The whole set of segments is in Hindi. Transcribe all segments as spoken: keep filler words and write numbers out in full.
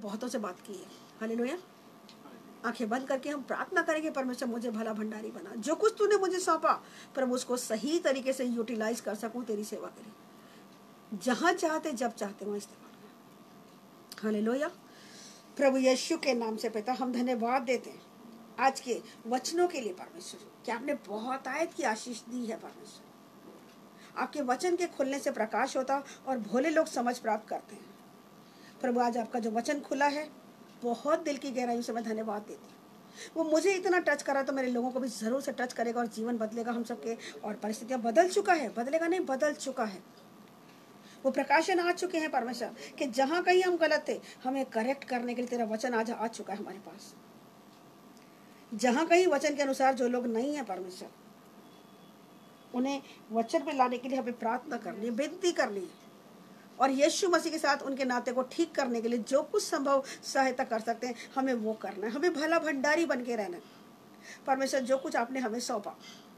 बहुतों से बात की है। हालेलुया। आंखें बंद करके हम प्रार्थना करेंगे, परमेश्वर मुझे भला भंडारी बना, जो कुछ तूने मुझे सौंपा प्रभु उसको सही तरीके से यूटिलाइज कर सकूं, तेरी सेवा करें, जहां चाहते जब चाहते वहां इस्तेमाल करें। हालेलुया। प्रभु यीशु के नाम से पिता हम धन्यवाद देते हैं आज के वचनों के लिए परमेश्वर, कि आपने बहुत आयत की आशीष दी है परमेश्वर। आपके वचन के खुलने से प्रकाश होता और भोले लोग समझ प्राप्त करते हैं। प्रभु आज आपका जो वचन खुला है बहुत दिल की गहराइयों से मैं धन्यवाद देती हूँ। वो मुझे इतना टच करा तो मेरे लोगों को भी जरूर से टच करेगा और जीवन बदलेगा हम सबके। और परिस्थितियां बदल चुका है, बदलेगा नहीं, बदल चुका है। वो प्रकाशन आ चुके हैं परमेश्वर, कि जहां कहीं हम गलत थे हमें करेक्ट करने के लिए तेरा वचन आज आ चुका है हमारे पास। जहां कहीं वचन के अनुसार जो लोग नहीं है परमेश्वर, उन्हें वचन पे लाने के लिए हमें प्रार्थना करनी है, विनती करनी है, और यीशु मसीह के साथ उनके नाते को ठीक करने के लिए जो कुछ संभव सहायता कर सकते हैं हमें वो करना है। हमें भला भंडारी बन के रहना है परमेश्वर। जो कुछ आपने हमें सौंपा,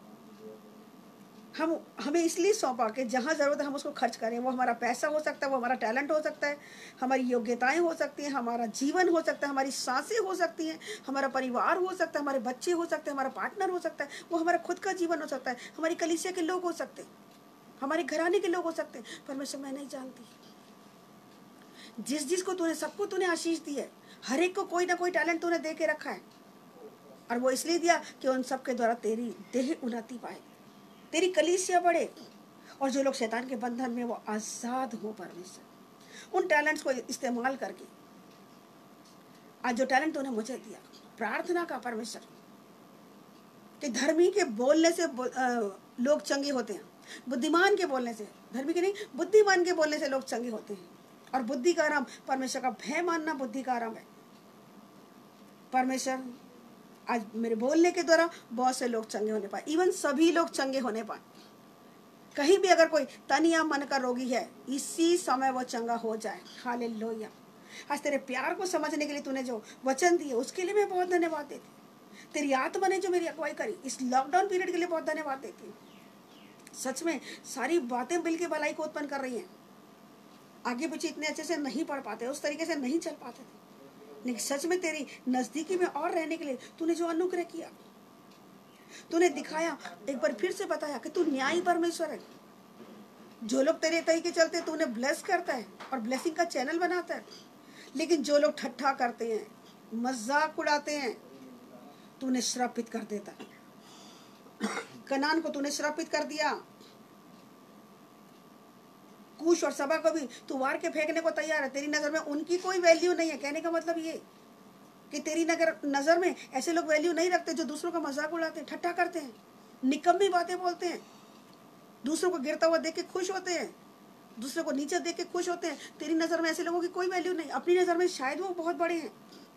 हम हमें इसलिए सौंपा कि जहाँ ज़रूरत है हम उसको खर्च करें। वो हमारा पैसा हो सकता है, वो हमारा टैलेंट हो सकता है, हमारी योग्यताएं हो सकती हैं, हमारा जीवन हो सकता है, हमारी सांसें हो सकती हैं, हमारा परिवार हो सकता है, हमारे बच्चे हो सकते हैं, हमारा पार्टनर हो सकता है, वो हमारा खुद का जीवन हो सकता है, हमारी कलीसिया के लोग हो सकते हैं, हमारे घराने के लोग हो सकते हैं। परमेश्वर मैं नहीं जानती, जिस जिस को तूने, सबको तूने आशीष दी है, हर एक को कोई ना कोई टैलेंट तूने दे के रखा है, और वो इसलिए दिया कि उन सबके द्वारा तेरी देह उन्नति पाए, तेरी कलीसिया बढ़े, और जो लोग शैतान के बंधन में वो आजाद हो परमेश्वर। उन टैलेंट्स को इस्तेमाल करके आज जो टैलेंट तूने मुझे दिया, प्रार्थना का परमेश्वर, कि धर्मी के बोलने से लोग चंगे होते हैं, बुद्धिमान के बोलने से, धर्मी के नहीं बुद्धिमान के बोलने से लोग चंगे होते हैं। और बुद्धि का आराम, परमेश्वर का भय मानना बुद्धि का आराम है परमेश्वर। आज मेरे बोलने के द्वारा बहुत से लोग चंगे होने पाए, इवन सभी लोग चंगे होने पाए। कहीं भी अगर कोई तन या मन का रोगी है, इसी समय वो चंगा हो जाए। हालेलुया। आज तेरे प्यार को समझने के लिए तूने जो वचन दिए उसके लिए मैं बहुत धन्यवाद देती हूँ। तेरी आत्मा ने जो मेरी अगुवाई करी इस लॉकडाउन पीरियड के लिए बहुत धन्यवाद देती हूँ। सच में सारी बातें मिल के भलाई को उत्पन्न कर रही हैं। आगे पीछे इतने अच्छे से नहीं पढ़ पाते, उस तरीके से नहीं चल पाते थे, लेकिन सच में तेरी नजदीकी में और रहने के लिए तूने जो अनुग्रह किया, तूने दिखाया, एक बार फिर से बताया कि तू न्यायी परमेश्वर है। जो लोग तेरे तरीके चलते हैं तूने ब्लेस करता है और ब्लेसिंग का चैनल बनाता है, लेकिन जो लोग ठट्ठा करते हैं, मजाक उड़ाते हैं, तूने श्रापित कर देता है। कनान को तूने श्रापित कर दिया, कूश और सबा को भी तू वार के फेंकने को तैयार है। तेरी नजर में उनकी कोई वैल्यू नहीं है। कहने का मतलब ये कि तेरी नगर नजर में ऐसे लोग वैल्यू नहीं रखते जो दूसरों का मजाक उड़ाते हैं, ठट्ठा करते हैं, निकम्मी बातें बोलते हैं, दूसरों को गिरता हुआ देख के खुश होते हैं, दूसरों को नीचे देख के खुश होते हैं। तेरी नजर में ऐसे लोगों की कोई वैल्यू नहीं। अपनी नजर में शायद वो बहुत बड़े हैं,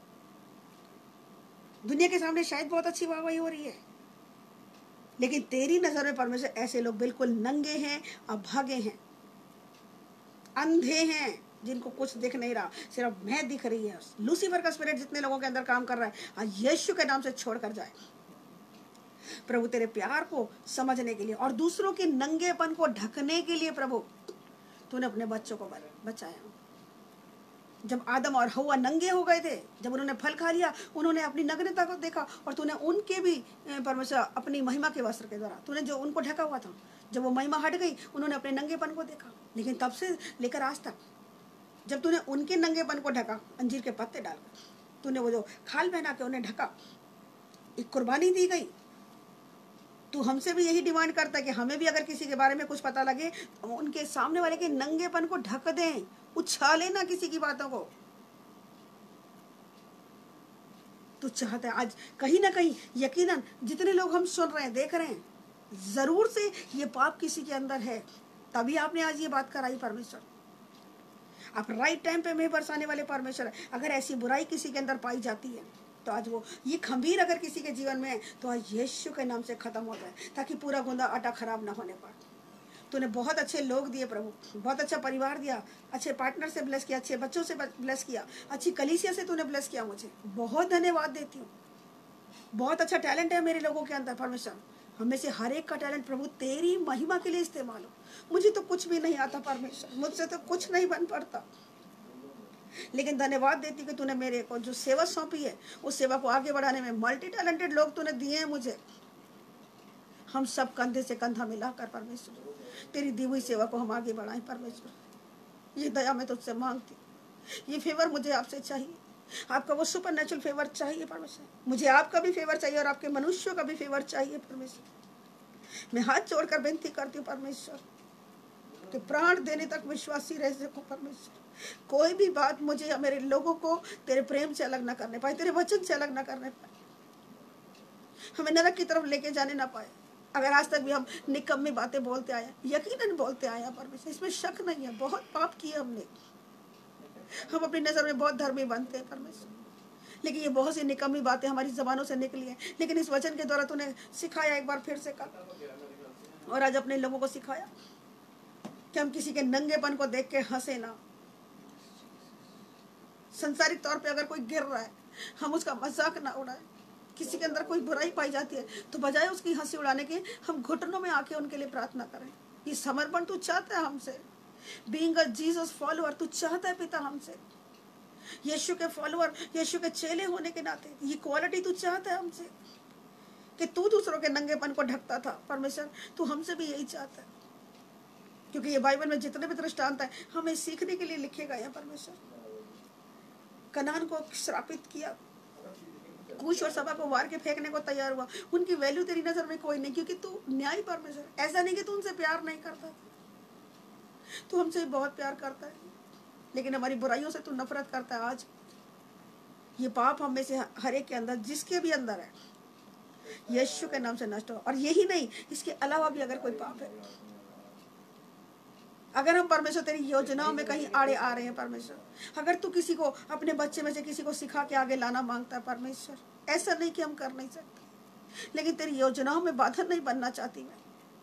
दुनिया के सामने शायद बहुत अच्छी वाहवाही हो रही है, लेकिन तेरी नजर में परमेश्वर ऐसे लोग बिल्कुल नंगे हैं, अभागे हैं, अंधे हैं, जिनको कुछ दिख नहीं रहा, सिर्फ मैं दिख रही है। लूसीफर का स्पिरिट जितने लोगों के अंदर काम कर रहा है, आज यीशु के नाम से छोड़ कर जाए। प्रभु तेरे प्यार को समझने के लिए और दूसरों के नंगेपन को ढकने के लिए प्रभु तूने अपने बच्चों को बचाया। जब आदम और हव्वा नंगे हो गए थे, जब उन्होंने फल खा लिया, उन्होंने अपनी नग्नता को देखा और तूने उनके भी परमेश्वर अपनी महिमा के वस्त्र के द्वारा तूने जो उनको ढका हुआ था, जब वो महिमा हट गई, उन्होंने अपने नंगेपन को देखा। लेकिन तब से लेकर आज तक जब तूने उनके नंगेपन को ढका, अंजीर के पत्ते डालकर तूने वो जो खाल पहना के उन्हें ढका, एक कुर्बानी दी गई। तू हमसे भी यही डिमांड करता है कि हमें भी अगर किसी के बारे में कुछ पता लगे तो उनके सामने वाले के नंगेपन को ढक दें, उछाले ना किसी की बातों को। तू चाहता है आज कहीं ना कहीं, यकीनन जितने लोग हम सुन रहे हैं, देख रहे हैं, जरूर से ये पाप किसी के अंदर है, तभी आपने आज ये बात कराई। परमेश्वर आप राइट टाइम पे में बरसाने वाले परमेश्वर। अगर ऐसी बुराई किसी के अंदर पाई जाती है तो आज वो ये खंबीर अगर किसी के जीवन में है तो आज यीशु के नाम से खत्म हो जाए, ताकि पूरा गुंदा आटा खराब ना होने पाए। तूने बहुत अच्छे लोग दिए प्रभु, बहुत अच्छा परिवार दिया, अच्छे पार्टनर से ब्लेस किया, अच्छे बच्चों से ब्लेस किया, अच्छी कलीसिया से तूने ब्लेस किया। मुझे बहुत धन्यवाद देती हूँ। बहुत अच्छा टैलेंट है मेरे लोगों के अंदर परमेश्वर। हमें से हर एक का टैलेंट प्रभु तेरी महिमा के लिए इस्तेमाल हो। मुझे तो कुछ भी नहीं आता परमेश्वर, मुझसे तो कुछ नहीं बन पड़ता, लेकिन धन्यवाद देती हूँ कि तूने मेरे को जो सेवा सौंपी है उस सेवा को आगे बढ़ाने में मल्टी टैलेंटेड लोग तूने दिए हैं मुझे। हम सब कंधे से कंधा मिलाकर परमेश्वर तेरी दी हुई सेवा को हम आगे बढ़ाएं परमेश्वर। ये दया मैं तुझसे मांगती, ये फेवर मुझे आपसे चाहिए, आपका वो सुपर नेचुरल फेवर चाहिए परमेश्वर। मुझे आपका भी फेवर चाहिए और आपके मनुष्यों का भी फेवर चाहिए परमेश्वर। मैं हाथ जोड़कर विनती करती हूँ परमेश्वर कि प्राण देने तक विश्वासी रह सको परमेश्वर। कोई भी बात मुझे या मेरे लोगों को तेरे प्रेम से अलग ना करने पाए, तेरे वचन से अलग ना करने पाए, हमें नरक की तरफ लेके जाने ना पाए। अगर आज तक भी हम निकम्मी बातें बोलते आए, यकीनन बोलते आया परमेश्वर, इसमें शक नहीं है, बहुत पाप किए हमने, हम अपनी नजर में बहुत धर्मी बनते हैं परमेश्वर, लेकिन ये बहुत सी निकम्मी बातें हमारी जबानों से निकली हैं। लेकिन इस वचन के द्वारा तूने सिखाया एक बार फिर से कल और आज अपने लोगों को सिखाया कि हम किसी के नंगेपन को देख के हंसे ना। संसारिक तौर पे अगर कोई गिर रहा है हम उसका मजाक ना उड़ाए। किसी के अंदर कोई बुराई पाई जाती है तो बजाय उसकी हंसी उड़ाने के हम घुटनों में आके उनके लिए प्रार्थना करें। ये समर्पण तू चाहता है हमसे, बीइंग अ जीसस फॉलोअर तू चाहता है पिता हमसे, यीशु के फॉलोअर, यीशु के चेले होने के नाते ये क्वालिटी तू चाहता है हमसे कि तू दूसरों के नंगेपन को ढकता था परमेश्वर, तू हमसे भी यही चाहता है। क्योंकि ये बाइबल में जितने भी दृष्टांत है हमें सीखने के लिए लिखे गए हैं परमेश्वर। कनान को श्रापित किया, कूश और सबा को वार के फेंकने को तैयार हुआ, उनकी वैल्यू तेरी नजर में कोई नहीं, क्योंकि तू न्याय परमेश्वर। ऐसा नहीं कि तू उनसे प्यार नहीं करता, तू हमसे बहुत प्यार करता है, लेकिन हमारी बुराइयों से तू नफरत करता है। आज ये पाप हम में से हर एक के अंदर, जिसके भी अंदर है, यीशु के नाम से नष्ट हो। और यही नहीं, इसके अलावा भी अगर कोई पाप है, अगर हम परमेश्वर तेरी योजनाओं में कहीं आड़े आ रहे हैं परमेश्वर, अगर तू किसी को अपने बच्चे में से किसी को सिखा के आगे लाना मांगता है परमेश्वर, ऐसा नहीं कि हम कर नहीं सकते, लेकिन तेरी योजनाओं में बाधा नहीं बनना चाहती मैं,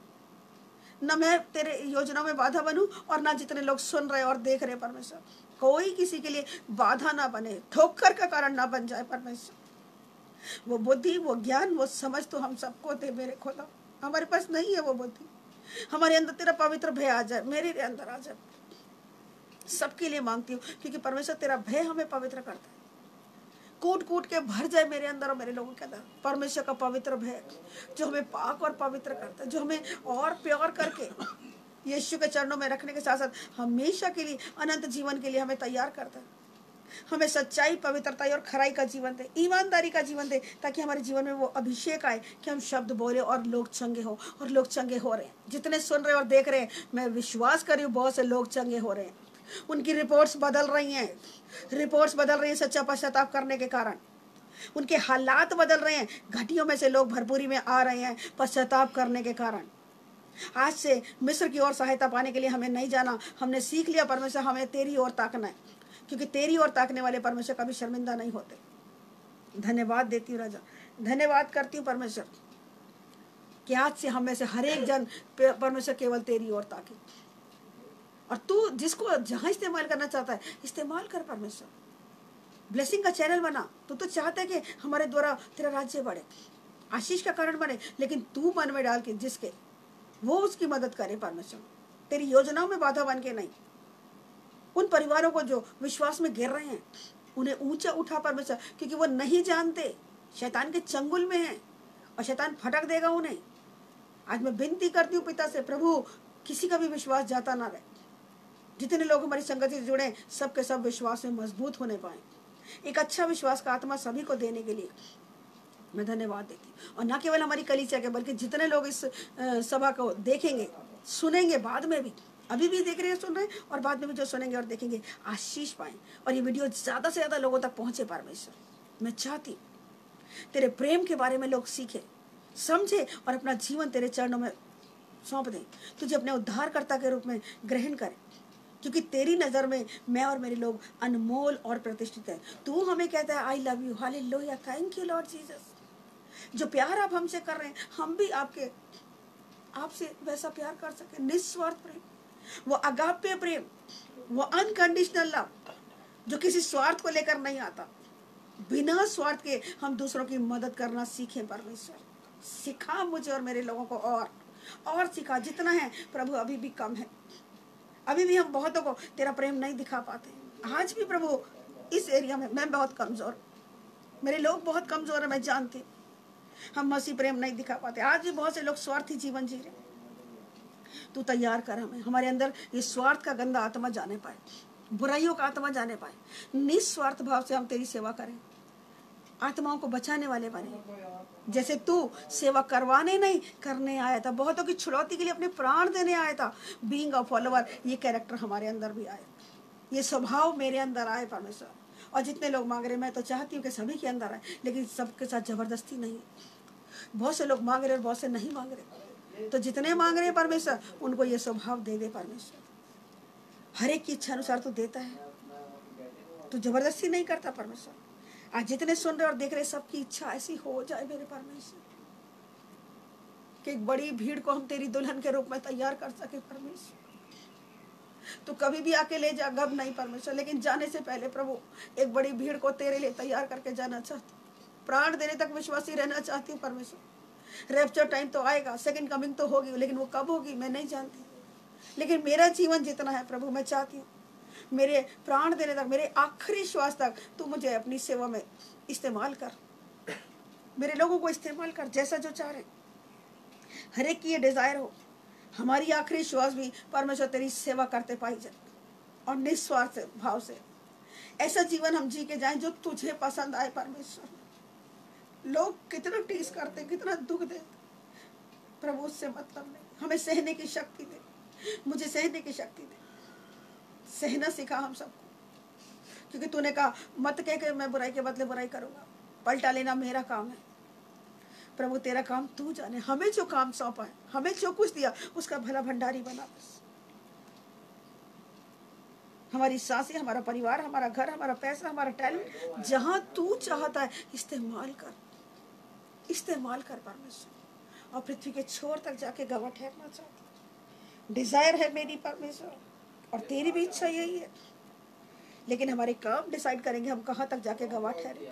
न मैं तेरे योजनाओं में बाधा बनूं और ना जितने लोग सुन रहे और देख रहे परमेश्वर, कोई किसी के लिए बाधा ना बने, ठोकर का कारण ना बन जाए परमेश्वर। वो बुद्धि, वो ज्ञान, वो समझ तो हम सबको दे मेरे खुदा, हमारे पास नहीं है वो बुद्धि। हमारे अंदर तेरा पवित्र भय आ जाए, मेरे अंदर आ जाए, सबके लिए मांगती हूँ, क्योंकि परमेश्वर तेरा भय हमें पवित्र करता है। कूट कूट के भर जाए मेरे अंदर और मेरे लोगों के अंदर परमेश्वर का पवित्र भय, जो हमें पाक और पवित्र करता है, जो हमें और प्योर करके यीशु के चरणों में रखने के साथ साथ हमेशा के लिए, अनंत जीवन के लिए हमें तैयार करता है। हमें सच्चाई, पवित्रता और खराई का जीवन दे, ईमानदारी का जीवन दे, ताकि हमारे जीवन में वो अभिषेक आए कि हम शब्द बोले और लोग चंगे हो। और लोग चंगे हो रहे हैं, जितने सुन रहे और देख रहे हैं, मैं विश्वास कर रही हूँ बहुत से लोग चंगे हो रहे हैं। उनकी रिपोर्ट्स बदल रही हैं, रिपोर्ट्स बदल रही हैं सच्चा पश्चाताप करने के कारण। उनके हालात बदल रहे हैं, घटियों में से लोग भरपूरी में आ रहे हैं पश्चाताप करने के कारण। आज से मिस्र की ओर सहायता पाने के लिए हमें नहीं जाना, हमने सीख लिया परमेश्वर हमें तेरी ओर ताकना है, क्योंकि तेरी ओर ताकने वाले परमेश्वर कभी शर्मिंदा नहीं होते। धन्यवाद देती हूँ राजा, धन्यवाद करती हूँ परमेश्वर कि आज से हम में से हर एक जन परमेश्वर केवल तेरी ओर ताके, और तू जिसको जहां इस्तेमाल करना चाहता है इस्तेमाल कर परमेश्वर। ब्लेसिंग का चैनल बना, तू तो चाहता है कि हमारे द्वारा तेरा राज्य बढ़े, आशीष का कारण बने, लेकिन तू मन में डाल के जिसके वो उसकी मदद करे परमेश्वर, तेरी योजनाओं में बाधा बन के नहीं। उन परिवारों को जो विश्वास में गिर रहे हैं उन्हें ऊंचा उठा परमेश्वर, क्योंकि वो नहीं जानते, शैतान के चंगुल में हैं और शैतान फटक देगा उन्हें। आज मैं विनती करती हूँ पिता से, प्रभु किसी का भी विश्वास जाता ना रहे, जितने लोग हमारी संगति से जुड़े सबके सब विश्वास में मजबूत होने पाए। एक अच्छा विश्वास का आत्मा सभी को देने के लिए मैं धन्यवाद देती हूँ। और न केवल हमारी कलीसिया के, बल्कि जितने लोग इस सभा को देखेंगे, सुनेंगे, बाद में भी, अभी भी देख रहे हैं, सुन रहे हैं, और बाद में भी जो सुनेंगे और देखेंगे आशीष पाएं, और ये वीडियो ज़्यादा से ज़्यादा लोगों तक पहुँचे परमेश्वर। मैं चाहती तेरे प्रेम के बारे में लोग सीखे, समझे और अपना जीवन तेरे चरणों में सौंप दें, तुझे अपने उद्धारकर्ता के रूप में ग्रहण करें, क्योंकि तेरी नज़र में मैं और मेरे लोग अनमोल और प्रतिष्ठित है। तू हमें कहता है I love you, hallelujah, thank you Lord Jesus. जो प्यार आप हमसे कर रहे हैं, हम भी आपके आपसे वैसा प्यार कर सके, निस्वार्थ प्रेम, वो अगाप्य प्रेम, वो अनकंडीशनल लव, जो किसी स्वार्थ को लेकर नहीं आता। बिना स्वार्थ के हम दूसरों की मदद करना सीखें परमेश्वर। सिखा मुझे और मेरे लोगों को, और और सिखा, जितना है प्रभु अभी भी कम है, अभी भी हम बहुतों को तेरा प्रेम नहीं दिखा पाते, आज भी प्रभु इस एरिया में मैं बहुत कमजोर, मेरे लोग बहुत कमजोर है, मैं जानती हूँ। हम मसीह प्रेम नहीं दिखा पाते। आज भी बहुत से लोग स्वार्थी जीवन जी रहे। तू तैयार कर हमें, हमारे अंदर ये स्वार्थ का गंदा आत्मा जाने पाए, बुराइयों का आत्मा जाने पाए। निस्वार्थ भाव से हम तेरी सेवा करें, आत्माओं को बचाने वाले बने। जैसे तू सेवा करवाने नहीं करने आया था, बहुतों की छुड़ौती के लिए अपने प्राण देने आया था। बीइंग अ फॉलोअर, ये कैरेक्टर हमारे अंदर भी आए, ये स्वभाव मेरे अंदर आए परमेश्वर। और जितने लोग मांग रहे, मैं तो चाहती हूँ कि सभी के अंदर आए, लेकिन सबके साथ जबरदस्ती नहीं। बहुत से लोग मांग रहे और बहुत से नहीं मांग रहे। तो जितने मांग रहे हैं परमेश्वर, उनको ये स्वभाव दे दे परमेश्वर। हर एक की इच्छा अनुसार तो देता है, तो जबरदस्ती नहीं करता परमेश्वर। आज जितने सुन रहे और देख रहे, सबकी इच्छा ऐसी हो जाए मेरे परमेश्वर कि एक बड़ी भीड़ को हम तेरी दुल्हन के रूप में तैयार कर सके परमेश्वर। तो कभी भी आके ले जा, गब नहीं परमेश्वर, लेकिन जाने से पहले प्रभु एक बड़ी भीड़ को तेरे लिए तैयार करके जाना चाहती हूँ। प्राण देने तक विश्वासी रहना चाहती हूँ परमेश्वर। रैप्चर टाइम तो आएगा, सेकंड कमिंग तो होगी, लेकिन वो कब होगी मैं नहीं जानती। लेकिन मेरा जीवन जितना है प्रभु, मैं चाहती हूँ मेरे प्राण देने तक, मेरे आखिरी श्वास तक तू मुझे अपनी सेवा में इस्तेमाल कर, मेरे लोगों को इस्तेमाल कर, जैसा जो चाह रहे। हर एक की ये डिजायर हो, हमारी आखिरी श्वास भी परमेश्वर तेरी सेवा करते पाई जाए, और निस्वार्थ भाव से ऐसा जीवन हम जी के जाएं जो तुझे पसंद आए परमेश्वर। लोग कितना टीस करते, कितना दुख देते, प्रभु उससे मतलब नहीं। हमें सहने की शक्ति दे, मुझे सहने की शक्ति दे, सहना सिखा हम सबको, क्योंकि तूने कहा मत कह के मैं बुराई के बदले बुराई करूंगा, पलटा लेना मेरा काम है। प्रभु तेरा काम तू जाने, हमें जो काम सौंपा है, हमें जो कुछ दिया, उसका भला भंडारी बना बस। हमारी सांसें, हमारा परिवार, हमारा घर, हमारा पैसा, हमारा टैलेंट, जहां तू चाहता है इस्तेमाल कर, इस्तेमाल कर परमेश्वर। और पृथ्वी के छोर तक जाके गवाह ठहरना चाहती, डिजायर है मेरी परमेश्वर, और तेरी भी इच्छा यही है। लेकिन हमारे काम डिसाइड करेंगे हम कहाँ तक जाके गवाह ठहरे।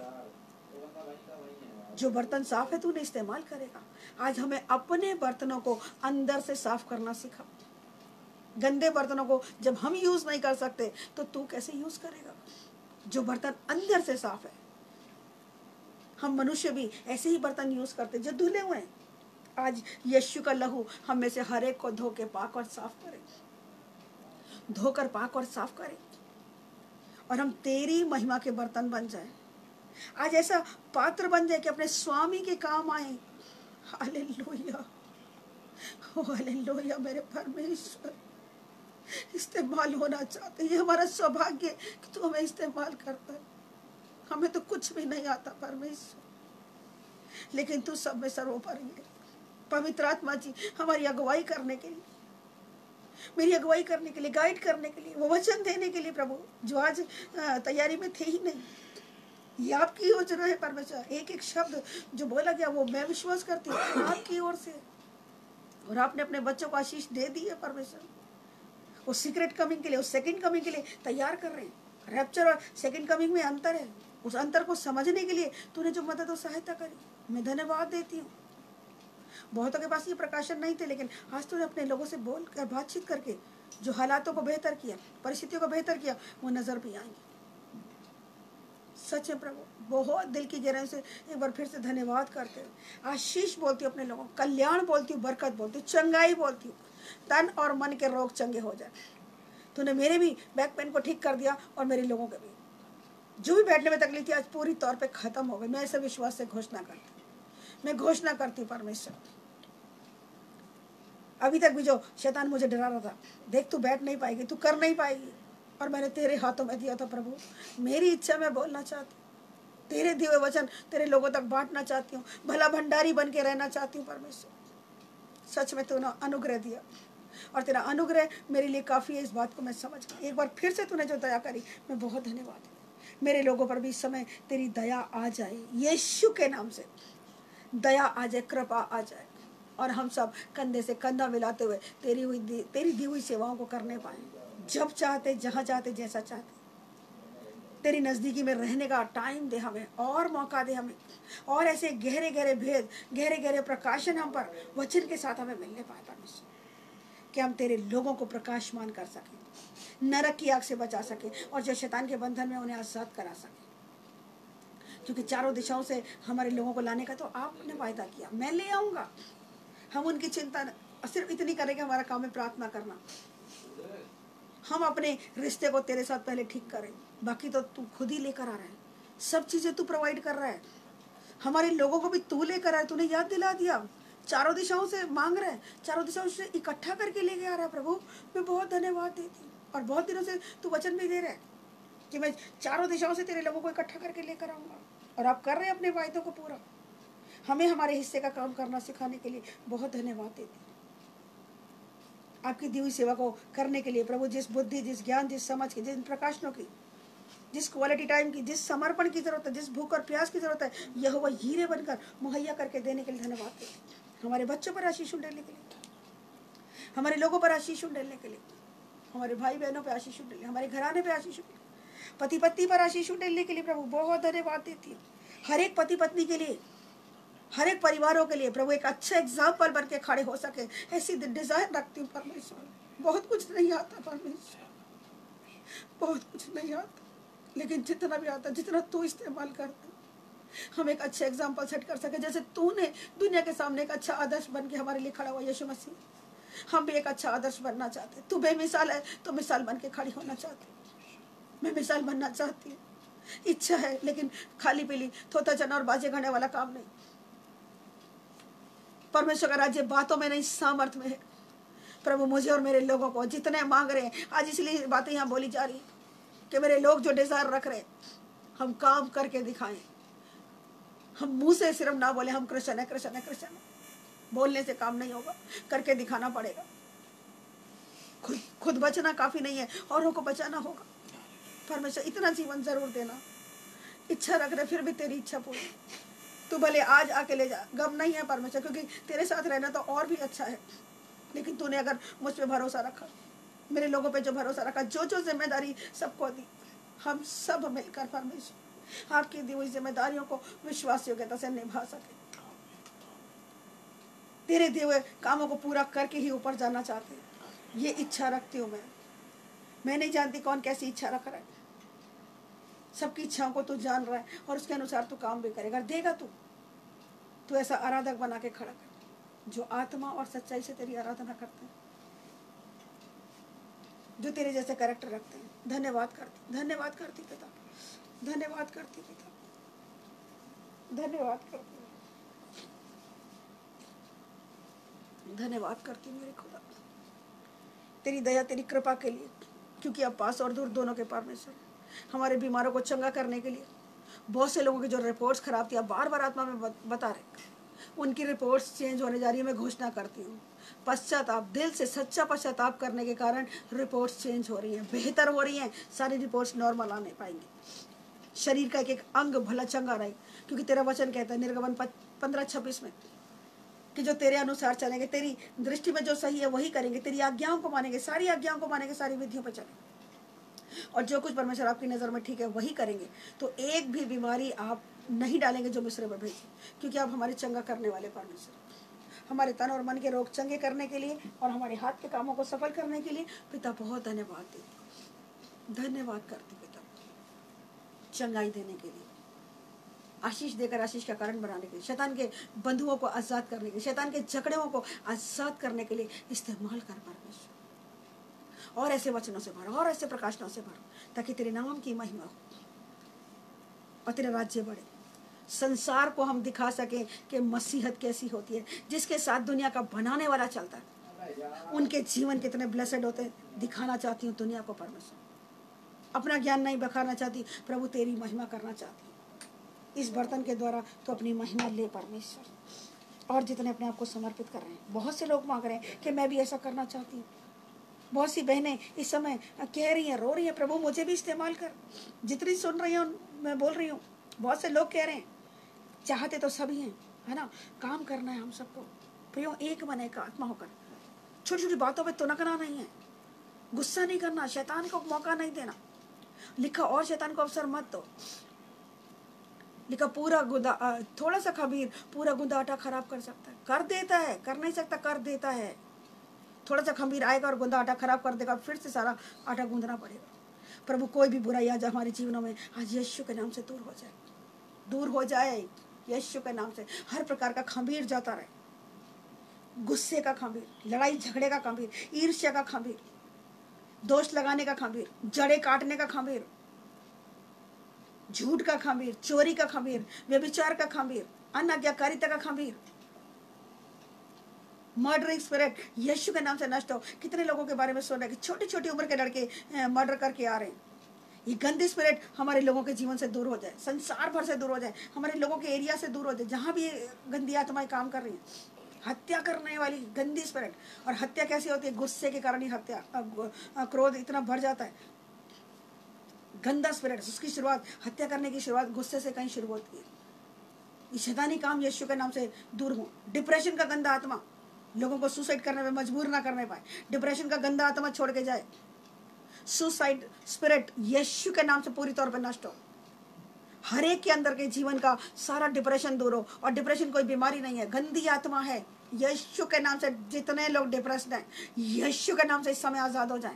जो बर्तन साफ है तूने इस्तेमाल करेगा। आज हमें अपने बर्तनों को अंदर से साफ करना सिखा। गंदे बर्तनों को जब हम यूज नहीं कर सकते तो तू कैसे यूज करेगा। जो बर्तन अंदर से साफ है, हम मनुष्य भी ऐसे ही बर्तन यूज करते जो धुले हुए हैं। आज यीशु का लहू हम में से हर एक को धो के पाक और साफ करे, धोकर पाक और साफ करे, और हम तेरी महिमा के बर्तन बन जाए। आज ऐसा पात्र बन जाए कि अपने स्वामी के काम आए। Hallelujah, hallelujah. मेरे परमेश्वर इस्तेमाल होना चाहते, ये हमारा सौभाग्य कि तू हमें इस्तेमाल करता है। हमें तो कुछ भी नहीं आता परमेश्वर, लेकिन तू सब में सर्वोपरि है। पवित्र आत्मा जी हमारी अगुवाई करने के लिए, मेरी अगुवाई करने के लिए, गाइड करने के लिए, वो वचन देने के लिए प्रभु, जो आज तैयारी में थे ही नहीं, ये आपकी योजना है परमेश्वर। एक एक शब्द जो बोला गया वो मैं विश्वास करती हूँ आपकी ओर से, और आपने अपने बच्चों को आशीष दे दी है परमेश्वर। वो सीक्रेट कमिंग के लिए, उस सेकंड कमिंग के लिए तैयार कर रहे हैं। रैप्चर और सेकंड कमिंग में अंतर है, उस अंतर को समझने के लिए तूने जो मदद और सहायता करी, मैं धन्यवाद देती हूँ। बहुतों के पास ये प्रकाशन नहीं थे, लेकिन आज तूने अपने लोगों से बोल कर, बातचीत करके जो हालातों को बेहतर किया, परिस्थितियों को बेहतर किया, वो नजर भी आएंगे। सच है प्रभु, बहुत दिल की गहराई से एक बार फिर से धन्यवाद करते हुए आशीष बोलती हूँ अपने लोगों को, कल्याण बोलती हूँ, बरकत बोलती हूँ, चंगाई बोलती हूँ, तन और मन के रोग चंगे हो जाए। तूने मेरे भी बैक पेन को ठीक कर दिया, और मेरे लोगों के भी जो भी बैठने में तकलीफ थी आज पूरी तौर पे खत्म हो गई। मैं ऐसे विश्वास से घोषणा करती मैं घोषणा करती हूँ परमेश्वर। अभी तक भी जो शैतान मुझे डरा रहा था, देख तू बैठ नहीं पाएगी, तू कर नहीं पाएगी, और मैंने तेरे हाथों में दिया था प्रभु। मेरी इच्छा मैं बोलना चाहती हूँ, तेरे दिए वचन तेरे लोगों तक बांटना चाहती हूँ, भला भंडारी बन के रहना चाहती हूँ परमेश्वर। सच में तूने अनुग्रह दिया, और तेरा अनुग्रह मेरे लिए काफ़ी है, इस बात को मैं समझ गई। एक बार फिर से तूने जो दया करी, मैं बहुत धन्यवाद है। मेरे लोगों पर भी इस समय तेरी दया आ जाए, यीशु के नाम से दया आ जाए, कृपा आ जाए, और हम सब कंधे से कंधा मिलाते हुए तेरी हुई तेरी दी हुई सेवाओं को करने पाए, जब चाहते, जहाँ चाहते, जैसा चाहते। तेरी नज़दीकी में रहने का टाइम दे हमें, और मौका दे हमें, और ऐसे गहरे गहरे भेद, गहरे गहरे प्रकाशन हम पर वचन के साथ हमें मिलने पाए परमेश्वर, कि हम तेरे लोगों को प्रकाशमान कर सकें, नरक की आग से बचा सके और जो शैतान के बंधन में उन्हें आजाद करा सके। क्योंकि चारों दिशाओं से हमारे लोगों को लाने का तो आपने वायदा किया, मैं ले आऊंगा। हम उनकी चिंता सिर्फ इतनी करेंगे, हमारा काम है प्रार्थना करना। हम अपने रिश्ते को तेरे साथ पहले ठीक करें, बाकी तो तू खुद ही लेकर आ रहा है, सब चीजें तू प्रोवाइड कर रहा है। हमारे लोगों को भी तू लेकर आया, तूने याद दिला दिया, चारों दिशाओं से मांग रहे हैं, चारों दिशाओं से इकट्ठा करके लेके आ रहा है। प्रभु मैं बहुत धन्यवाद देती हूँ। और बहुत दिनों से तू वचन भी दे रहा है कि मैं चारों दिशाओं से तेरे लोगों को इकट्ठा करके लेकर आऊंगा, और आप कर रहे हैं अपने वायदों को पूरा। हमें हमारे हिस्से का काम करना सिखाने के लिए बहुत धन्यवाद देती हूँ। आपकी दी हुई सेवा को करने के लिए प्रभु जिस बुद्धि, जिस ज्ञान, जिस समझ की, जिन प्रकाशनों की, जिस क्वालिटी टाइम की, जिस समर्पण की जरूरत है, जिस भूख और प्यास की जरूरत है, यहोवा हीरे बनकर मुहैया करके देने के लिए धन्यवाद देते हैं। हमारे बच्चों पर आशीष उंडेलने के लिए, हमारे लोगों पर आशीष उंडेलने के लिए, हमारे भाई बहनों पर आशीष उंडेलने, हमारे घराने पर आशीष उंडेलने, पति पत्नी पर आशीष उंडेलने के लिए प्रभु बहुत धन्यवाद देती हूँ। हर एक पति पत्नी के लिए, हर एक परिवारों के लिए प्रभु एक अच्छा एग्जाम्पल बन के खड़े हो सके, ऐसी डिजायर रखती हूँ परमेश्वर। बहुत कुछ नहीं आता परमेश्वर, बहुत कुछ नहीं आता, लेकिन जितना भी आता, जितना तू इस्तेमाल करता, हम एक अच्छे एग्जाम्पल सेट कर सके। जैसे तूने दुनिया के सामने एक अच्छा आदर्श बन के हमारे लिए खड़ा हुआ यीशु मसीह, हम भी एक अच्छा आदर्श बनना चाहते। तू बेमिसाल है तो मिसाल बन के खड़ी होना चाहती। मैं मिसाल बनना चाहती हूँ, इच्छा है, लेकिन खाली पीली थोता चना और बाजे घाने वाला काम नहीं। परमेश्वर का राज्य बातों में नहीं, सामर्थ में है। प्रभु मुझे और मेरे लोगों को जितने मांग रहे हैं, आज इसलिए बातें यहाँ बोली जा रही है कि मेरे लोग जो डिजायर रख रहे हैं, हम काम करके दिखाएं। हम मुंह से सिर्फ ना बोले हम क्रिश्चियन है, क्रिश्चियन है, क्रिश्चियन है। बोलने से काम नहीं होगा, करके दिखाना पड़ेगा। खुद खुद बचना काफी नहीं है, औरों को बचाना होगा। परमेश्वर इतना जीवन जरूर देना। इच्छा रख रहे, फिर भी तेरी इच्छा पूरी। तू भले आज आके ले जा, गम नहीं है परमेश्वर, क्योंकि तेरे साथ रहना तो और भी अच्छा है। लेकिन तूने अगर मुझ पे भरोसा रखा, मेरे लोगों पे जो भरोसा रखा, जो जो जिम्मेदारी सबको दी, हम सब मिलकर परमेश्वर आपकी दी हुई जिम्मेदारियों को विश्वास योग्यता से निभा सके। तेरे दिए हुए कामों को पूरा करके ही ऊपर जाना चाहते हैं, ये इच्छा रखती हूँ मैं। मैं नहीं जानती कौन कैसी इच्छा रख रहा है, सबकी इच्छाओं को तू जान रहा है और उसके अनुसार तू काम भी करेगा, देगा तू। तू ऐसा आराधक बना के खड़ा कर जो आत्मा और सच्चाई से तेरी आराधना करते हैं, जो तेरे जैसे कैरेक्टर रखते हैं। धन्यवाद करती, धन्यवाद करती पिता, धन्यवाद करती पिता, धन्यवाद करती, धन्यवाद करती मेरे खुदा, तेरी दया, तेरी कृपा के लिए, क्योंकि अब पास और दूर दोनों के परमेश्वर। हमारे बीमारों को चंगा करने के लिए बहुत से लोगों की जो रिपोर्ट्स खराब थी, अब बार बार आत्मा में बता रहे, उनकी रिपोर्ट्स चेंज होने जा रही है। मैं घोषणा करती हूँ, पश्चाताप, दिल से सच्चा पश्चाताप करने के कारण रिपोर्ट्स चेंज हो रही हैं, बेहतर हो रही हैं। सारी रिपोर्ट्स नॉर्मल आने पाएंगी। शरीर का एक एक अंग भला चंगा रहे, क्योंकि तेरा वचन कहता है निर्गमन पंद्रह छब्बीस में कि जो तेरे अनुसार चलेंगे, तेरी दृष्टि में जो सही है वही करेंगे, तेरी आज्ञाओं को मानेंगे, सारी आज्ञाओं को मानेंगे, सारी विधियों पर चलेंगे, और जो कुछ परमेश्वर आपकी नज़र में ठीक है वही करेंगे। तो एक भी बीमारी आप नहीं डालेंगे जो मिस्र में भेजी, क्योंकि आप हमारे चंगा करने वाले परमेश्वर, हमारे तन और मन के रोग चंगे करने के लिए और हमारे हाथ के कामों को सफल करने के लिए पिता बहुत धन्यवाद देती, धन्यवाद करती पिता, चंगाई देने के लिए, आशीष देकर आशीष का कारण बनाने के लिए, शैतान के बंधुओं को आजाद करने के लिए, शैतान के झगड़ों को आजाद करने के लिए इस्तेमाल कर परमेश्वर। और ऐसे वचनों से भरो, और ऐसे प्रकाशनों से भरो, ताकि तेरे नाम की महिमा हो और तेरा राज्य बढ़े। संसार को हम दिखा सकें कि मसीहत कैसी होती है, जिसके साथ दुनिया का बनाने वाला चलता है, उनके जीवन कितने ब्लेसेड होते हैं, दिखाना चाहती हूँ दुनिया को परमेश्वर। अपना ज्ञान नहीं बखाना चाहती प्रभु, तेरी महिमा करना चाहती हूँ। इस बर्तन के द्वारा तो अपनी महिमा ले परमेश्वर। और जितने अपने आप को समर्पित कर रहे हैं, बहुत से लोग मांग रहे हैं कि मैं भी ऐसा करना चाहती हूँ। बहुत सी बहनें इस समय कह रही हैं, रो रही हैं, प्रभु मुझे भी इस्तेमाल कर। जितनी सुन रही हूँ मैं बोल रही हूँ, बहुत से लोग कह रहे हैं, चाहते तो सभी हैं, है ना, काम करना है हम सबको। प्रियो, एक मन एक आत्मा होकर छोटी छोटी बातों पे तुनकना नहीं है, गुस्सा नहीं करना, शैतान को मौका नहीं देना। लिखा, और शैतान को अवसर मत दो। लिखा, पूरा गुदा, थोड़ा सा खमीर पूरा गुदा आटा खराब कर सकता है, कर देता है, कर नहीं सकता, कर देता है। थोड़ा सा खमीर आएगा और गंदा आटा खराब कर देगा, फिर से सारा आटा गूंदना पड़ेगा। प्रभु कोई भी बुराई आज हमारे जीवनों में आज यीशु के नाम से दूर हो जाए, दूर हो जाए यीशु के नाम से। हर प्रकार का खमीर जाता रहे, गुस्से का खमीर, लड़ाई झगड़े का खमीर, ईर्ष्या का खमीर, दोष लगाने का खमीर, जड़े काटने का खमीर, झूठ का खमीर, चोरी का खमीर, व्यभिचार का खमीर, अनाज्ञाकारिता का खमीर, मर्डरिंग स्पिरिट यीशु के नाम से नष्ट हो। कितने लोगों के बारे में सुन रहे हैं कि छोटी छोटी उम्र के लड़के मर्डर करके आ रहे हैं। ये गंदी स्पिरिट हमारे लोगों के जीवन से दूर हो जाए, संसार भर से दूर हो जाए, हमारे लोगों के एरिया से दूर हो जाए, जहां भी गंदी आत्माएं काम कर रही हैं। हत्या करने वाली गंदी स्पिरिट, और हत्या कैसे होती है? गुस्से के कारण ही हत्या, क्रोध इतना बढ़ जाता है। गंदा स्पिरिट, उसकी शुरुआत, हत्या करने की शुरुआत गुस्से से कहीं शुरू होती है। ये शैतानी काम यीशु के नाम से दूर हो। डिप्रेशन का गंदा आत्मा लोगों को सुसाइड करने में मजबूर ना करने पाए, डिप्रेशन का गंदा आत्मा छोड़ के जाए। सुसाइड स्पिरिट यीशु के नाम से पूरी तौर पर नष्ट हो। हर एक के अंदर के जीवन का सारा डिप्रेशन दूर हो। और डिप्रेशन कोई बीमारी नहीं है, गंदी आत्मा है। यीशु के नाम से जितने लोग डिप्रेस्ड हैं, यीशु के नाम से इस समय आजाद हो जाएं।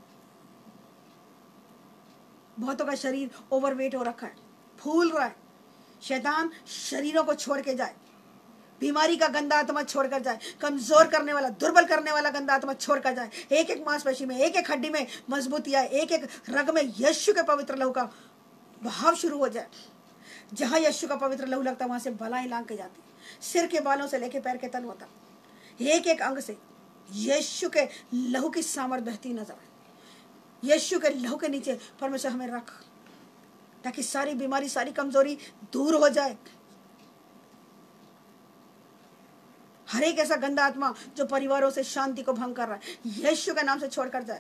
बहुतों का शरीर ओवरवेट हो रखा है, फूल रहा है। शैतान शरीरों को छोड़ के जाए, बीमारी का गंदा आत्मा छोड़कर जाए, कमजोर करने वाला, दुर्बल करने वाला गंदा आत्मा छोड़कर जाए। एक एक मांसपेशी में, एक एक हड्डी में मजबूती आए, एक एक रग में यीशु के पवित्र लहू का बहाव शुरू हो जाए। जहां यीशु का पवित्र लहू लगता है वहां से बलाएं लांग के जाती, सिर के बालों से लेके पैर के तल होता, एक एक अंग से यीशु के लहू की सामर्थ बहती नजर आए। यीशु के लहू के नीचे परमेश्वर हमें रख, ताकि सारी बीमारी, सारी कमजोरी दूर हो जाए। हर एक ऐसा गंदा आत्मा जो परिवारों से शांति को भंग कर रहा है, यीशु के नाम से छोड़कर जाए।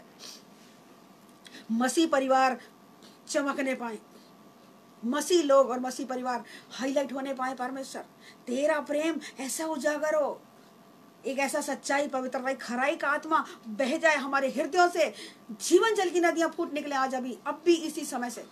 मसीह परिवार चमकने पाए, मसीह लोग और मसीह परिवार हाईलाइट होने पाए। परमेश्वर तेरा प्रेम ऐसा उजागर हो, एक ऐसा सच्चाई, पवित्रता, खराई का आत्मा बह जाए हमारे हृदयों से, जीवन जल की नदियां फूट निकले आज, अभी अब भी इसी समय से।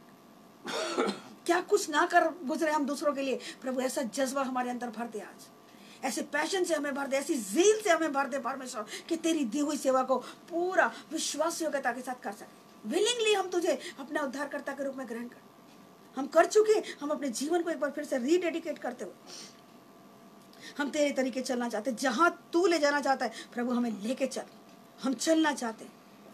क्या कुछ ना कर गुजरे हम दूसरों के लिए, प्रभु ऐसा जज्बा हमारे अंदर भर दे आज, ऐसे पैशन से हमें भर दे, ऐसी ज़ील से हमें भर दे परमेश्वर, कि तेरी दी हुई सेवा को पूरा विश्वास योग्यता के साथ कर सके। विलिंगली हम तुझे अपना उद्धारकर्ता के रूप में ग्रहण कर, हम कर चुके, हम अपने जीवन को एक बार फिर से रीडेडिकेट करते हुए हम तेरे तरीके चलना चाहते, जहां तू ले जाना चाहता है प्रभु हमें लेके चल, हम चलना चाहते।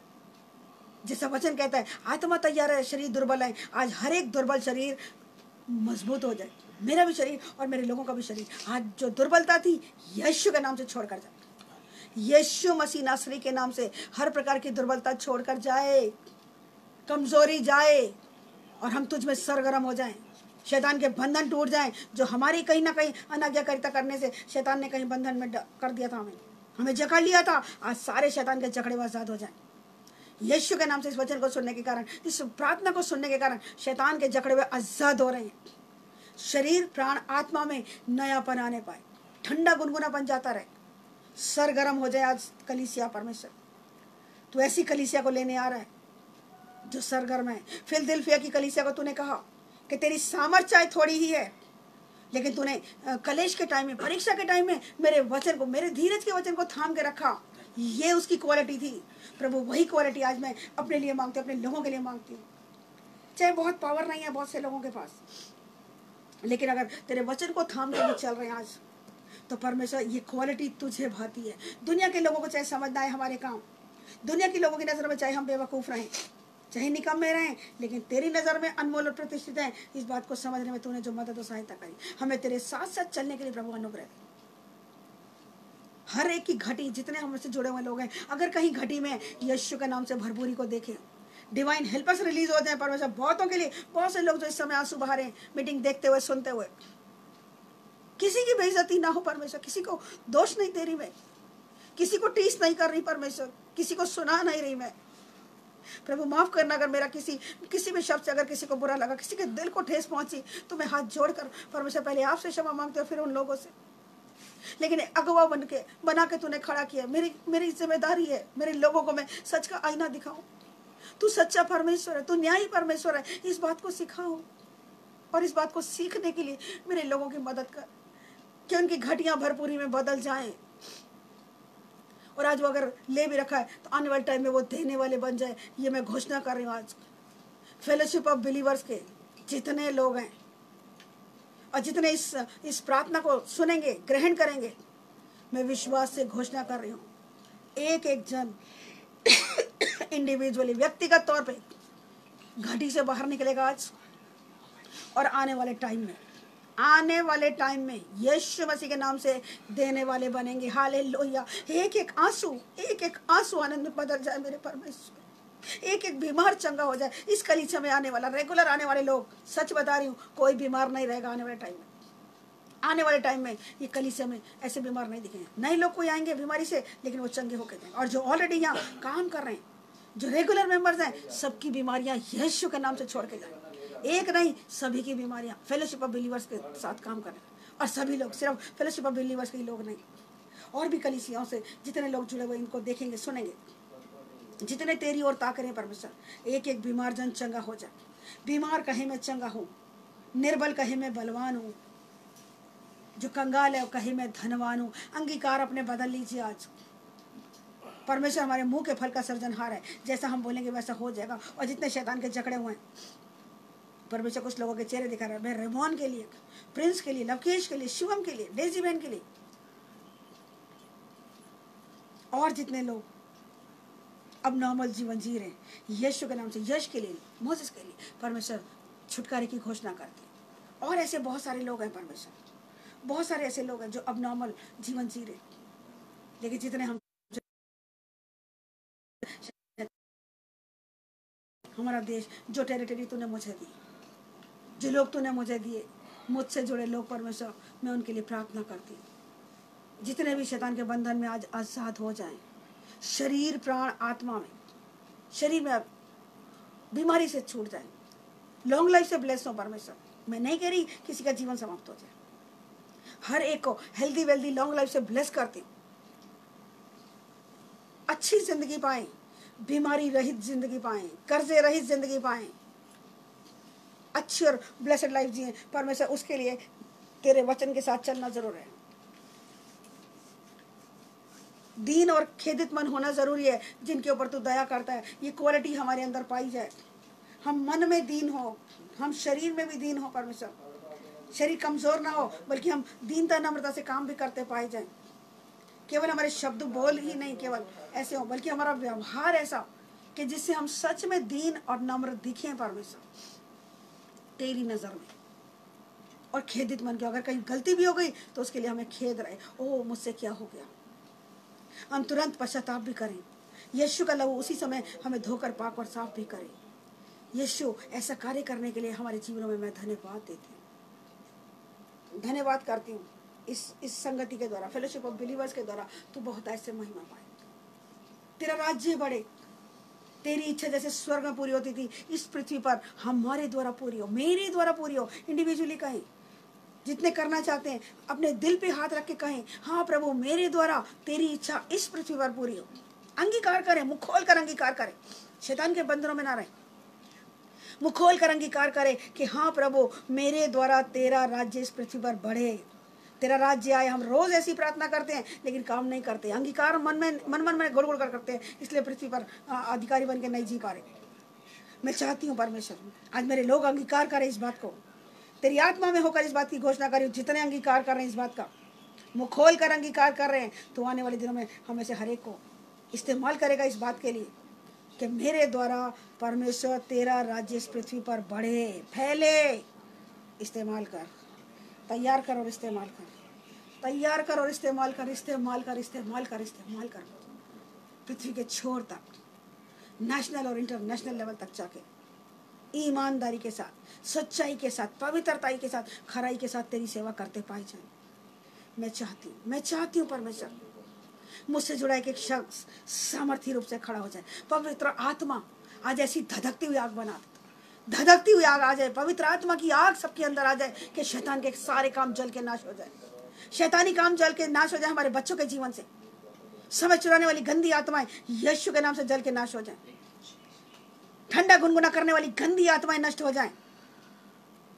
जैसा वचन कहता है आत्मा तैयार है, शरीर दुर्बल है। आज हर एक दुर्बल शरीर मजबूत हो जाए, मेरा भी शरीर और मेरे लोगों का भी शरीर। आज जो दुर्बलता थी यीशु के नाम से छोड़कर जाए, यीशु मसीह नासरी के नाम से हर प्रकार की दुर्बलता छोड़कर जाए, कमजोरी जाए, और हम तुझ में सरगर्म हो जाएं। शैतान के बंधन टूट जाएं, जो हमारी कहीं ना कहीं अनाज्ञाकारिता करने से शैतान ने कहीं बंधन में कर दिया था, हमें हमें जकड़ लिया था। आज सारे शैतान के जकड़े आजाद हो जाएं यीशु के नाम से। इस वचन को सुनने के कारण, इस प्रार्थना को सुनने के कारण शैतान के जकड़े हुए आजाद हो रहे हैं। शरीर, प्राण, आत्मा में नयापन आने पाए, ठंडा गुनगुनापन जाता रहे, सरगर्म हो जाए आज कलीसिया। परमेश्वर तू ऐसी कलीसिया को लेने आ रहा है जो सरगर्म है। फिलदिल्फिया की कलीसिया को तूने कहा कि तेरी सामर्थ्य थोड़ी ही है, लेकिन तूने कलेश के टाइम में, परीक्षा के टाइम में मेरे वचन को, मेरे धीरज के वचन को थाम के रखा। ये उसकी क्वालिटी थी। प्रभु वही क्वालिटी आज मैं अपने लिए मांगती हूँ, अपने लोगों के लिए मांगती हूँ। चाहे बहुत पावर नहीं है बहुत से लोगों के पास, लेकिन अगर तेरे वचन को थाम के चल रहे हैं आज, तो परमेश्वर ये क्वालिटी तुझे भाती है। दुनिया के लोगों को चाहे समझना है हमारे काम, दुनिया के लोगों की नजर में चाहे हम बेवकूफ रहें, चाहे निकम्मे रहें, लेकिन तेरी नजर में अनमोल और प्रतिष्ठित हैं। इस बात को समझने में तूने जो मदद और सहायता करी, हमें तेरे साथ साथ चलने के लिए प्रभु अनुग्रह दे। हर एक की घटी, जितने हमसे जुड़े हुए लोग हैं, अगर कहीं घटी में यीशु के नाम से भरपूरी को देखें, डिवाइन हेल्पर्स रिलीज हो जाए परमेश्वर। बहुतों के लिए, बहुत से लोग जो इस समय आंसू बहा रहे हैं मीटिंग देखते हुए, सुनते हुए, किसी की बेइज्जती ना हो परमेश्वर, किसी को दोष नहीं दे रही मैं, किसी को टीस नहीं कर रही परमेश्वर, किसी को सुना नहीं रही मैं। प्रभु माफ करना, अगर मेरा किसी किसी भी शब्द से अगर किसी को बुरा लगा, किसी के दिल को ठेस पहुंची, तो मैं हाथ जोड़कर परमेश्वर पहले आपसे क्षमा मांगते हो, फिर उन लोगों से। लेकिन अगुवा बन के बना के तूने खड़ा किया, मेरी मेरी जिम्मेदारी है मेरे लोगों को मैं सच का आईना दिखाऊं। तू सच्चा परमेश्वर है, तू न्यायी परमेश्वर है, इस बात को सिखाओ। और इस बात को सीखने के लिए मेरे लोगों की मदद कर, कि उनकी घटियां भरपूरी में बदल जाएं, और आज वो अगर ले भी रखा है तो आने वाले टाइम में वो देने वाले बन जाए, ये मैं घोषणा कर रही हूँ। आज फेलोशिप ऑफ बिलीवर्स के जितने लोग हैं और जितने इस इस प्रार्थना को सुनेंगे, ग्रहण करेंगे, मैं विश्वास से घोषणा कर रही हूँ, एक एक जन इंडिविजुअली, व्यक्तिगत तौर पे घाटी से बाहर निकलेगा आज। और आने वाले टाइम में आने वाले टाइम में यीशु मसीह के नाम से देने वाले बनेंगे। हालेलुया। एक एक आंसू एक एक आंसू आनंद में बदल जाए मेरे परमेश्वर। एक एक बीमार चंगा हो जाए। इस कलीसिया में आने वाला, रेगुलर आने वाले लोग, सच बता रही हूँ, कोई बीमार नहीं रहेगा आने वाले टाइम में। आने वाले टाइम में ये कलीसिया में ऐसे बीमार नहीं दिखेंगे। नए लोग कोई आएंगे बीमारी से, लेकिन वो चंगे होकर जाएंगे। और जो ऑलरेडी यहाँ काम कर रहे हैं, जो रेगुलर मेंबर्स हैं, सबकी बीमारियां यीशु के नाम से छोड़ के जाएंगे। एक नहीं, सभी की बीमारियां फेलोशिप ऑफ बिलीवर्स के साथ काम कर रहे हैं। और सभी लोग, सिर्फ फेलोशिप ऑफ बिलीवर्स के ही लोग नहीं, और भी कलीसियाओं से जितने लोग जुड़े हुए इनको देखेंगे, सुनेंगे। जितने तेरी ओर ताक रहे हैं परमेश्वर, एक एक बीमार जन चंगा हो जाए। बीमार कहे मैं चंगा हूँ, निर्बल कहे मैं बलवान हूँ, जो कंगाल है वो कहे मैं धनवान हूँ। अंगीकार अपने बदल लीजिए आज। परमेश्वर हमारे मुंह के फल का सर्जनहार है। जैसा हम बोलेंगे वैसा हो जाएगा। और जितने शैतान के जकड़े हुए हैं, परमेश्वर कुछ लोगों के चेहरे दिखा रहा है। मैं रेमोन के लिए, प्रिंस के लिए, लवकेश के लिए, शिवम के लिए, डेजी बहन के लिए, और जितने लोग अब नॉर्मल जीवन जी रहे हैं, यीशु के नाम से, यश के लिए, मोसेस के लिए परमेश्वर छुटकारे की घोषणा करते हैं। और ऐसे बहुत सारे लोग हैं परमेश्वर, बहुत सारे ऐसे लोग हैं जो अब नॉर्मल जीवन जी रहे, लेकिन जितने हम, हमारा देश, जो टेरिटरी तूने मुझे दी, जो लोग तूने मुझे दिए, मुझसे जुड़े लोग परमेश्वर, मैं उनके लिए प्रार्थना करती हूँ। जितने भी शैतान के बंधन में आज आजाद हो जाएं, शरीर, प्राण, आत्मा में, शरीर में बीमारी से छूट जाए, लॉन्ग लाइफ से ब्लेस हो परमेश्वर। मैं नहीं कह रही किसी का जीवन समाप्त हो जाए, हर एक को हेल्दी वेल्दी लॉन्ग लाइफ से ब्लेस करती हूँ। अच्छी जिंदगी पाएं, बीमारी रहित जिंदगी पाएं, कर्जे रहित जिंदगी पाएं, अच्छी और ब्लेसड लाइफ जिए परमेश्वर। उसके लिए तेरे वचन के साथ चलना जरूर है। दीन और खेदित मन होना जरूरी है, जिनके ऊपर तू दया करता है। ये क्वालिटी हमारे अंदर पाई जाए। हम मन में दीन हो, हम शरीर में भी दीन हो परमेश्वर। शरीर कमजोर ना हो, बल्कि हम दीनता नम्रता से काम भी करते पाए जाए। केवल हमारे शब्द बोल ही नहीं केवल ऐसे हो, बल्कि हमारा व्यवहार ऐसा कि जिससे हम सच में दीन और नम्र दिखें परमेश्वर तेरी नजर में। और खेदित मन के, अगर कहीं गलती भी हो गई तो उसके लिए हमें खेद रहे, ओह मुझसे क्या हो गया। हम तुरंत पश्चाताप भी करें। यीशु का लहू उसी समय हमें धोकर पाक और साफ भी करे। यीशु ऐसा कार्य करने के लिए हमारे जीवनों में मैं धन्यवाद देती हूँ, धन्यवाद करती हूँ। इस इस संगति के द्वारा, फेलोशिप ऑफ बिलीवर्स के द्वारा तू बहुत ऐसे महिमा पाए, तेरा राज्य बढ़े, तेरी इच्छा जैसे स्वर्ग में पूरी होती थी इस पृथ्वी पर हमारे द्वारा पूरी हो, मेरे द्वारा पूरी हो। इंडिविजुअली कहें, जितने करना चाहते हैं अपने दिल पे हाथ रख के कहें, हाँ प्रभु मेरे द्वारा तेरी इच्छा इस पृथ्वी पर पूरी हो। अंगीकार करें, मुख खोल कर अंगीकार करें, शैतान के बंधनों में ना रहे। मुख खोल कर अंगीकार करें कि हाँ प्रभु मेरे द्वारा तेरा राज्य इस पृथ्वी पर बढ़े, तेरा राज्य आए। हम रोज ऐसी प्रार्थना करते हैं लेकिन काम नहीं करते। अंगीकार मन में मन मन में गुड़ गुड़ कर करते हैं, इसलिए पृथ्वी पर अधिकारी बन के नहीं जी पा रहे। मैं चाहती हूँ परमेश्वर आज मेरे लोग अंगीकार करें इस बात को, तेरी आत्मा में होकर इस बात की घोषणा करें। जितने अंगीकार कर रहे हैं इस बात का, मुँह खोल कर अंगीकार कर रहे हैं, तो आने वाले दिनों में हमें से हर एक को इस्तेमाल करेगा इस बात के लिए कि मेरे द्वारा परमेश्वर तेरा राज्य इस पृथ्वी पर बढ़े, फैले। इस्तेमाल कर, तैयार कर और इस्तेमाल कर, तैयार कर और इस्तेमाल कर, इस्तेमाल कर, इस्तेमाल कर, इस्तेमाल कर। पृथ्वी के छोर तक, नेशनल और इंटरनेशनल लेवल तक जाके ईमानदारी के साथ, सच्चाई के साथ, पवित्रताई के साथ, खराई के साथ तेरी सेवा करते पाए जाए। मैं चाहती हूँ मैं चाहती हूँ परमेश्वर मुझसे जुड़ा एक एक शख्स सामर्थ्य रूप से खड़ा हो जाए। पवित्र आत्मा आज ऐसी धधकती हुई आग बना दे, धधकती हुई आग आ जाए। पवित्र आत्मा की आग सबके अंदर आ जाए कि शैतान के सारे काम जल के नाश हो जाए, शैतानी काम जल के नाश हो जाए। हमारे बच्चों के जीवन से समय चुराने वाली गंदी आत्माएं यीशु के नाम से जल के नाश हो जाए। ठंडा गुनगुना करने वाली गंदी आत्माएं नष्ट हो जाएं।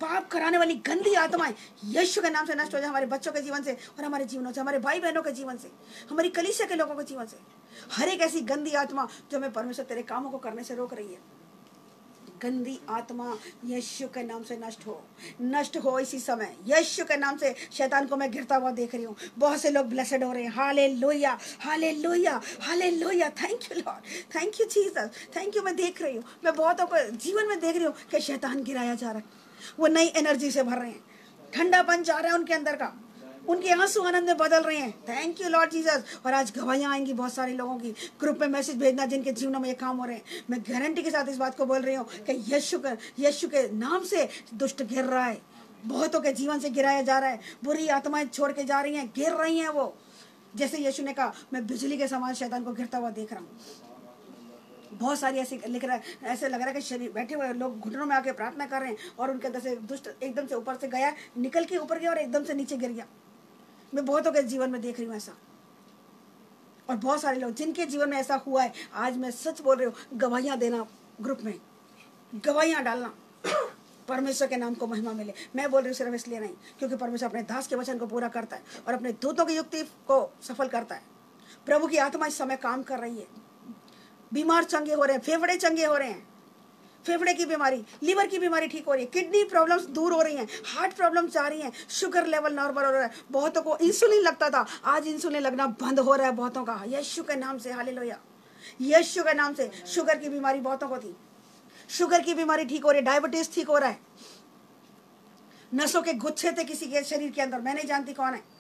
पाप कराने वाली गंदी आत्माएं यीशु के नाम से नष्ट हो जाए, हमारे बच्चों के जीवन से और हमारे जीवनों से, हमारे भाई बहनों के जीवन से, हमारी कलीसिया के लोगों के जीवन से। हर एक ऐसी गंदी आत्मा जो हमें परमेश्वर तेरे कामों को करने से रोक रही है, गंदी आत्मा यीशु के नाम से नष्ट हो, नष्ट हो इसी समय यीशु के नाम से। शैतान को मैं गिरता हुआ देख रही हूँ। बहुत से लोग ब्लेसेड हो रहे हैं। Hallelujah, hallelujah, hallelujah. Thank you Lord, thank you Jesus, thank you. मैं देख रही हूँ, मैं बहुतों को जीवन में देख रही हूँ कि शैतान गिराया जा रहा है। वो नई एनर्जी से भर रहे हैं, ठंडापन जा रहा है उनके अंदर का, उनके आंसू आनंद में बदल रहे हैं। Thank you Lord Jesus. और आज गवाहियां आएंगी बहुत सारे लोगों की। ग्रुप में मैसेज भेजना जिनके जीवनों में ये काम हो रहे हैं। मैं गारंटी के साथ इस बात को बोल रही हूँ कि यीशु के यीशु के नाम से दुष्ट गिर रहा है, बहुतों के जीवन से गिराया जा रहा है। बुरी आत्माएं छोड़ के जा रही हैं, गिर रही हैं वो। जैसे यीशु ने कहा, मैं बिजली के समान शैतान को गिरता हुआ देख रहा हूँ। बहुत सारी ऐसी लिख रहा है, ऐसे लग रहा है कि शरीर बैठे हुए लोग घुटनों में आके प्रार्थना कर रहे हैं और उनके अंदर से दुष्ट एकदम से ऊपर से गया, निकल के ऊपर गया और एकदम से नीचे गिर गया। मैं बहुतों के जीवन में देख रही हूँ ऐसा। और बहुत सारे लोग जिनके जीवन में ऐसा हुआ है, आज मैं सच बोल रही हूँ, गवाहियां देना, ग्रुप में गवाहियां डालना, परमेश्वर के नाम को महिमा मिले। मैं बोल रही हूँ सिर्फ इसलिए नहीं क्योंकि परमेश्वर अपने दास के वचन को पूरा करता है और अपने दूतों की युक्ति को सफल करता है। प्रभु की आत्मा इस समय काम कर रही है। बीमार चंगे हो रहे हैं, फेफड़े चंगे हो रहे हैं, फेफड़े की बीमारी, लीवर की बीमारी ठीक हो रही है, किडनी प्रॉब्लम्स दूर हो रही हैं, हार्ट प्रॉब्लम्स जा रही हैं, शुगर लेवल नॉर्मल हो रहा है। बहुतों को इंसुलिन लगता था, आज इंसुलिन लगना बंद हो रहा है बहुतों का, यीशु के नाम से। हालेलुया, यीशु के नाम से। शुगर की बीमारी बहुतों को थी, शुगर की बीमारी ठीक हो रही है, डायबिटीज ठीक हो रहा है। नसों के गुच्छे थे किसी के शरीर के अंदर, मैं नहीं जानती कौन है,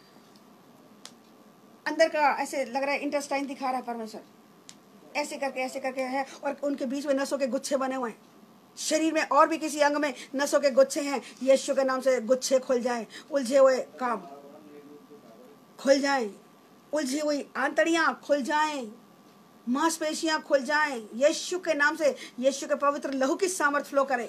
अंदर का ऐसे लग रहा है इंटेस्टाइन दिखा रहा है परमेश्वर, ऐसे करके ऐसे करके है और उनके बीच में नसों के गुच्छे बने हुए हैं। शरीर में और भी किसी अंग में नसों के गुच्छे हैं, यीशु के नाम से गुच्छे खुल जाएं, उलझे हुए काम खुल जाएं, उलझी हुई आंतड़ियां खुल जाएं, मांसपेशियां खुल जाएं, यीशु के नाम से। यीशु के पवित्र लहू की सामर्थ फ्लो करे,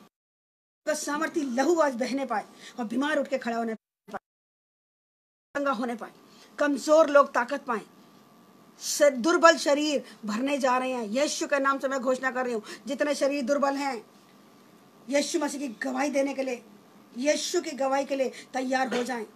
सामर्थी लहू आज बहने पाए और बीमार उठ के खड़ा होने पाए, चंगा होने पाए, कमजोर लोग ताकत पाए, दुर्बल शरीर भरने जा रहे हैं। यीशु के नाम से मैं घोषणा कर रही हूँ, जितने शरीर दुर्बल हैं, यीशु मसीह की गवाही देने के लिए, यीशु की गवाही के लिए तैयार हो जाएं।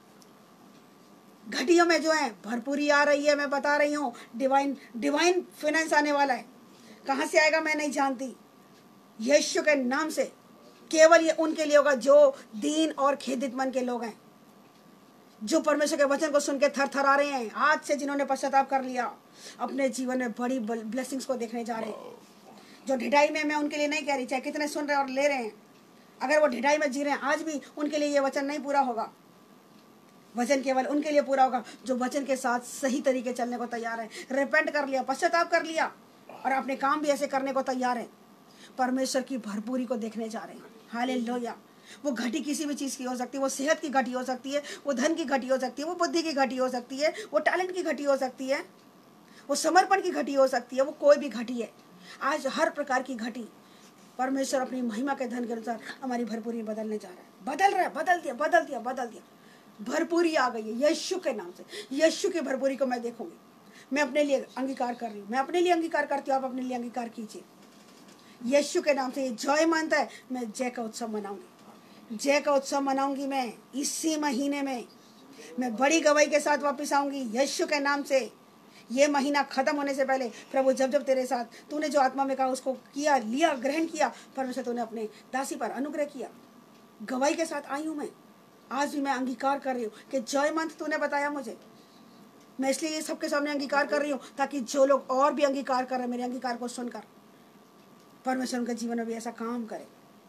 घटियों में जो है भरपूरी आ रही है, मैं बता रही हूँ। डिवाइन डिवाइन फाइनेंस आने वाला है। कहाँ से आएगा मैं नहीं जानती, यीशु के नाम से। केवल ये उनके लिए होगा जो दीन और खेदित मन के लोग हैं, जो परमेश्वर के वचन को सुन के थर थर आ रहे हैं, आज से जिन्होंने पश्चाताप कर लिया, अपने जीवन में बड़ी ब्लेसिंग्स को देखने जा रहे हैं। जो ढिठाई में, मैं उनके लिए नहीं कह रही, चाहे कितने सुन रहे हैं और ले रहे हैं, अगर वो ढिठाई में जी रहे हैं, आज भी उनके लिए ये वचन नहीं पूरा होगा। वचन केवल उनके लिए पूरा होगा जो वचन के साथ सही तरीके चलने को तैयार है, रिपेंट कर लिया, पश्चाताप कर लिया और अपने काम भी ऐसे करने को तैयार है। परमेश्वर की भरपूरी को देखने जा रहे हैं। हालेलुया। वो घटी किसी भी चीज़ की हो सकती है, वो सेहत की घटी हो सकती है, वो धन की घटी हो सकती है, वो बुद्धि की घटी हो सकती है, वो टैलेंट की घटी हो सकती है, वो समर्पण की घटी हो सकती है, वो कोई भी घटी है। आज हर प्रकार की घटी परमेश्वर अपनी महिमा के धन के अनुसार हमारी भरपूरी बदलने जा रहा है। बदल रहा है, बदल दिया, बदल दिया, बदल दिया। भरपूरी आ गई है यीशु के नाम से। यीशु की भरपूरी को मैं देखूंगी। मैं अपने लिए अंगीकार कर रही हूँ, मैं अपने लिए अंगीकार करती हूँ, आप अपने लिए अंगीकार कीजिए। यीशु के नाम से ये जय मानता है, मैं जय का उत्सव मनाऊंगी, जय का उत्सव मनाऊंगी। मैं इसी महीने में मैं बड़ी गवाही के साथ वापस आऊंगी यीशु के नाम से। ये महीना खत्म होने से पहले प्रभु जब जब तेरे साथ तूने जो आत्मा में कहा उसको किया, लिया, ग्रहण किया, परमेश्वर तूने अपने दासी पर अनुग्रह किया। गवाही के साथ आई हूँ मैं। आज भी मैं अंगीकार कर रही हूँ कि जय मंथ तूने बताया मुझे। मैं इसलिए ये सबके सामने अंगीकार कर रही हूँ ताकि जो लोग और भी अंगीकार कर रहे हैं मेरे अंगीकार को सुनकर परमेश्वर उनके जीवन में भी ऐसा काम करे।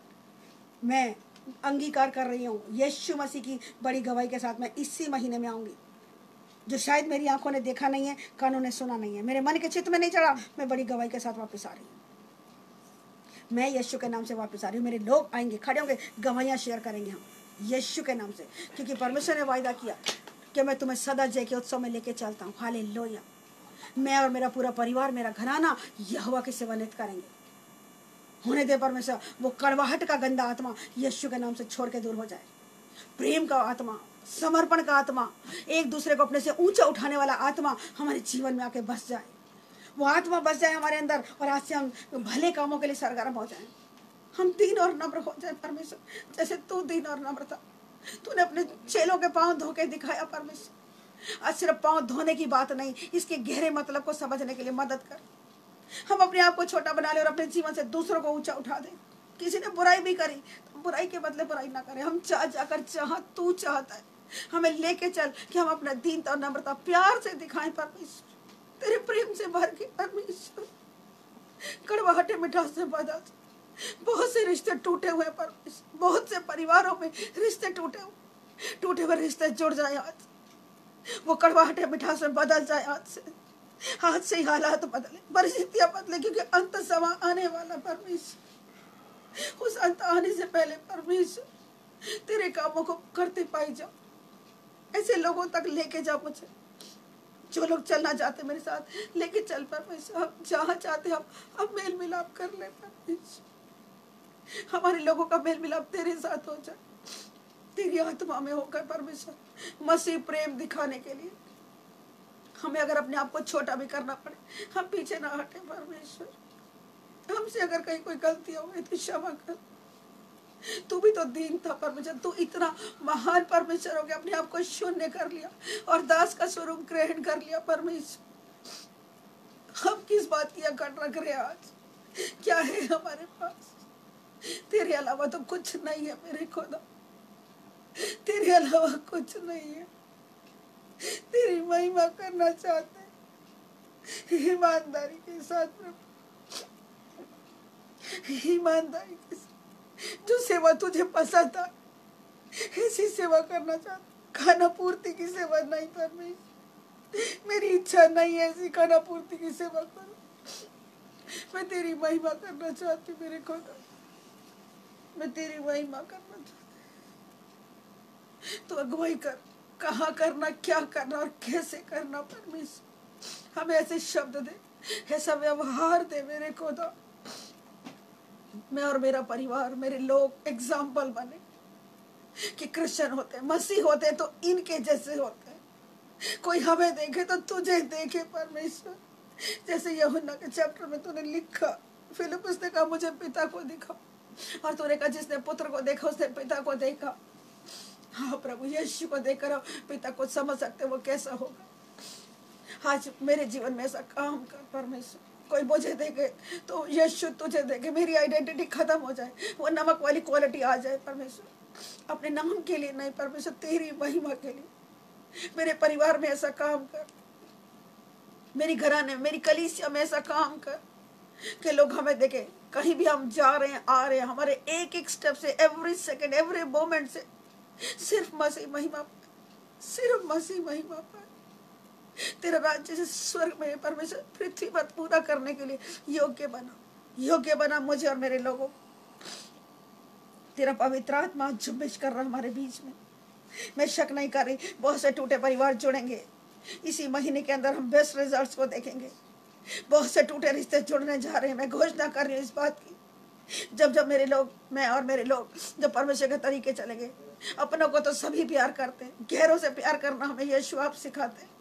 मैं अंगीकार कर रही हूँ यीशु मसीह की बड़ी गवाही के साथ मैं इसी महीने में आऊँगी, जो शायद मेरी आंखों ने देखा नहीं है, कानों ने सुना नहीं है, मेरे मन के चित्त में नहीं चढ़ा। मैं बड़ी गवाही के साथ वापस आ रही हूँ। मैं यीशु के नाम से वापस आ रही हूँ। मेरे लोग आएंगे, खड़े होंगे, गवाहियाँ शेयर करेंगे हम यीशु के नाम से, क्योंकि परमेश्वर ने वायदा किया कि मैं तुम्हें सदा जय के उत्सव में लेके चलता हूँ। हालेलुया। मैं और मेरा पूरा परिवार, मेरा घराना यहोवा की सेवा नित करेंगे। होने दे परमेश्वर वो कड़वाहट का गंदा आत्मा यीशु के नाम से छोड़ के दूर हो जाए। प्रेम का आत्मा, समर्पण का आत्मा, एक दूसरे को अपने से ऊंचा उठाने वाला आत्मा हमारे जीवन में आके बस जाए। वो आत्मा बस जाए हमारे अंदर और आज से हम भले कामों के लिए सरगर्म हो जाएं। हम दीन और नम्र हो जाए परमेश्वर, जैसे तू दीन और नम्र था। तूने अपने चेलों के पांव धो के दिखाया परमेश्वर। आज सिर्फ पांव धोने की बात नहीं, इसके गहरे मतलब को समझने के लिए मदद कर। हम अपने आप को छोटा बना ले और अपने जीवन से दूसरों को ऊंचा उठा दे। किसी ने बुराई भी करी तो बुराई के बदले बुराई ना करें। हम चाह जाकर जहां तू चाहता है हमें लेके चल कि हम अपना दीनता और नम्रता प्यार से दिखाएं परमेश्वर, तेरे प्रेम से भर के परमेश्वर। कड़वाहटे मिठास से बदल। बहुत से रिश्ते टूटे हुए परमेश्वर, बहुत से परिवारों में रिश्ते टूटे हुए, टूटे हुए रिश्ते जुड़ जाए आज। वो कड़वाहटे मिठास में बदल जाए आज से। आज से ही हालात बदले, परिस्थितियां बदले, क्योंकि अंत समय आने वाला परमेश्वर। उस अंत आने से पहले परमेश्वर तेरे कामों को करते पाई जाओ। ऐसे लोगों तक लेके जाओ मुझे, जो लोग चलना चाहते मेरे साथ लेके चल परमेश्वर। हम जहाँ चाहते हम हम मेल मिलाप कर ले परमेश्वर। हमारे लोगों का मेल मिलाप तेरे साथ हो जाए, तेरी आत्मा में होकर परमेश्वर। मसीह प्रेम दिखाने के लिए हमें अगर अपने आप को छोटा भी करना पड़े, हम पीछे ना हटे परमेश्वर। हमसे अगर कहीं कोई गलती हो गई तो क्षमा कर। तू भी तो दीन था परमेश्वर, तू इतना महान परमेश्वर हो गया, अपने आप को शून्य कर लिया और दास का स्वरूप ग्रहण कर लिया परमेश्वर। हम किस बात की अकड़ रख रहे आज? क्या है हमारे पास? तेरे अलावा तो कुछ नहीं है मेरे खुदा, तेरे अलावा कुछ नहीं है। तेरी महिमा करना चाहते हैं ईमानदारी के साथ प्रभु, ईमानदारी के साथ। जो सेवा तुझे पसंद था ऐसी सेवा करना चाहते। खाना पूर्ति की सेवा नहीं परमेश्वर, मेरी इच्छा नहीं है ऐसी खाना पूर्ति की सेवा करो। मैं तेरी महिमा करना चाहती हूँ मेरे खुदा, मैं तेरी महिमा करना चाहती। तो अगुवाई कर, कहाँ करना, क्या करना और कैसे करना परमेश्वर। हमें ऐसे शब्द दे, ऐसा व्यवहार दे मेरे खुदा। मैं और मेरा परिवार, मेरे लोग एग्जाम्पल बने कि क्रिश्चियन होते, मसीह होते तो इनके जैसे होते। कोई हमें देखे तो तुझे देखे परमेश्वर। जैसे यूहन्ना के चैप्टर में तूने लिखा, फिलिप्पुस ने कहा मुझे पिता को दिखा, और तूने कहा जिसने पुत्र को देखा उसने पिता को देखा। हाँ प्रभु, यीशु को देखकर पिता को समझ सकते वो कैसा होगा। आज मेरे जीवन में ऐसा काम कर परमेश्वर। कोई मुझे देखे तो यीशु तुझे देखे, मेरी आइडेंटिटी खत्म हो जाए, वो नमक वाली क्वालिटी आ जाए परमेश्वर। अपने नाम के लिए नहीं परमेश्वर, तेरी महिमा के लिए। मेरे परिवार में ऐसा काम कर, मेरी घराने, मेरी कलीसिया में ऐसा काम कर कि लोग हमें देखे। कहीं भी हम जा रहे हैं, आ रहे हैं, हमारे एक एक स्टेप से, एवरी सेकेंड, एवरी मोमेंट से सिर्फ मसीह महिमा पाए, सिर्फ मसीह महिमा पाए। तेरा राज्य से स्वर्ग में परमेश्वर पृथ्वी पर पूरा करने के लिए योग्य बना, योग्य बना मुझे और मेरे लोगों। तेरा पवित्र आत्मा जुम्बिश कर रहा हमारे बीच में। मैं शक नहीं कर रही, बहुत से टूटे परिवार जुड़ेंगे इसी महीने के अंदर। हम बेस्ट रिजल्ट्स को देखेंगे। बहुत से टूटे रिश्ते जुड़ने जा रहे हैं। मैं घोषणा कर रही हूँ इस बात की। जब जब मेरे लोग, मैं और मेरे लोग जब परमेश्वर के तरीके चलेंगे, अपनों को तो सभी प्यार करते हैं, गैरों से प्यार करना हमें यीशु आप सिखाते हैं।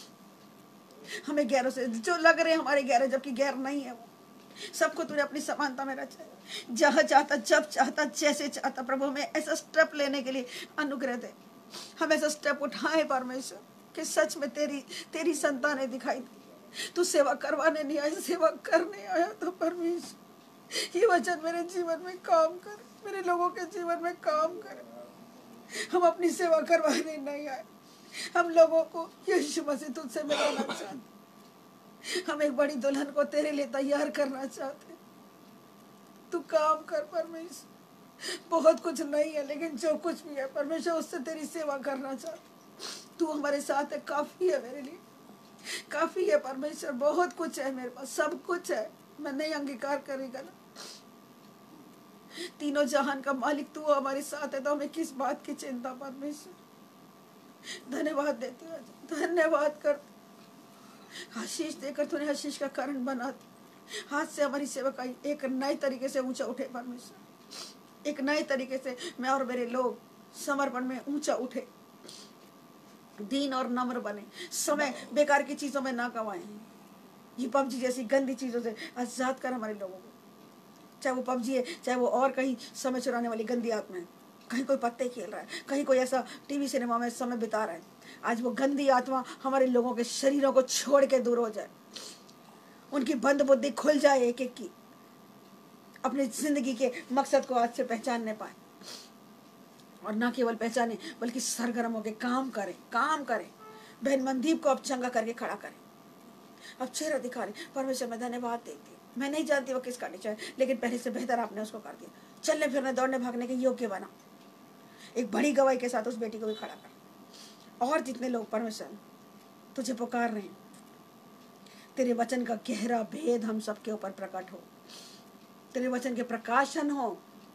हमें गैरों से जो लग रहे हैं हमारे गैर है, जबकि गैर नहीं है। वो सबको तूने अपनी समानता में रचा है। जहाँ चाहता, जब चाहता, जैसे चाहता प्रभु हमें ऐसा स्टेप लेने के लिए अनुग्रह दे। हम ऐसा स्टेप उठाए परमेश्वर कि सच में तेरी तेरी संतानें दिखाई दी। तू सेवा करवाने नहीं आया, सेवा करने आया। तो परमेश्वर ये वचन मेरे जीवन में काम कर, मेरे लोगों के जीवन में काम करे। हम अपनी सेवा करवाने नहीं आए, हम लोगों को यीशु मसीह तुझसे मिलाना चाहते। हम एक बड़ी दुल्हन को तेरे लिए तैयार करना चाहते। तू काम कर परमेश्वर। बहुत कुछ नहीं है, लेकिन जो कुछ भी है परमेश्वर उससे तेरी सेवा करना चाहते। तू हमारे साथ है, काफी है मेरे लिए, काफी है परमेश्वर। बहुत कुछ है मेरे पास, सब कुछ है। मैं नहीं अंगीकार करेगा ना। तीनों जहान का मालिक तू हमारे साथ है, तो हमें किस बात की चिंता परमेश्वर। धन्यवाद देते हो, धन्यवाद कर। आशीष देकर तूने आशीष का कारण बना। हाथ से हमारी सेवा का एक नए तरीके से ऊंचा उठे परमेश्वर। एक नए तरीके से मैं और मेरे लोग समर्पण में ऊंचा उठे, दीन और नम्र बने। समय बेकार की चीजों में ना गवाएं। ये पबजी जैसी गंदी चीजों से आजाद कर हमारे लोगों को। चाहे वो पबजी है, चाहे वो और कहीं समय चुराने वाली गंदी आत्मा है, कहीं कोई पत्ते खेल रहा है, कहीं कोई ऐसा टीवी सिनेमा में समय बिता रहा है। आज वो गंदी आत्मा हमारे लोगों के शरीरों को छोड़ के दूर हो जाए, उनकी बंद बुद्धि खुल जाए, एक एक की अपनी जिंदगी के मकसद को आज से पहचानने पाए, और ना केवल पहचाने बल्कि सरगर्म होकर काम करें, काम करें। बहन मनदीप को अब चंगा करके खड़ा करें, अब चेहरा दिखा रहे। परमेश्वर मैं धन्यवाद देती हूँ, मैं नहीं जानती वो किस कंडीशन है, लेकिन पहले से बेहतर आपने उसको कर दिया, चलने फिरने दौड़ने भागने के योग्य बना। एक बड़ी गवाही के साथ उस बेटी को भी खड़ा कर। और जितने लोग परमेश्वर तुझे पुकार रहे हैं, तेरे वचन का गहरा भेद हम सबके ऊपर प्रकट हो, तेरे वचन के प्रकाशन हो,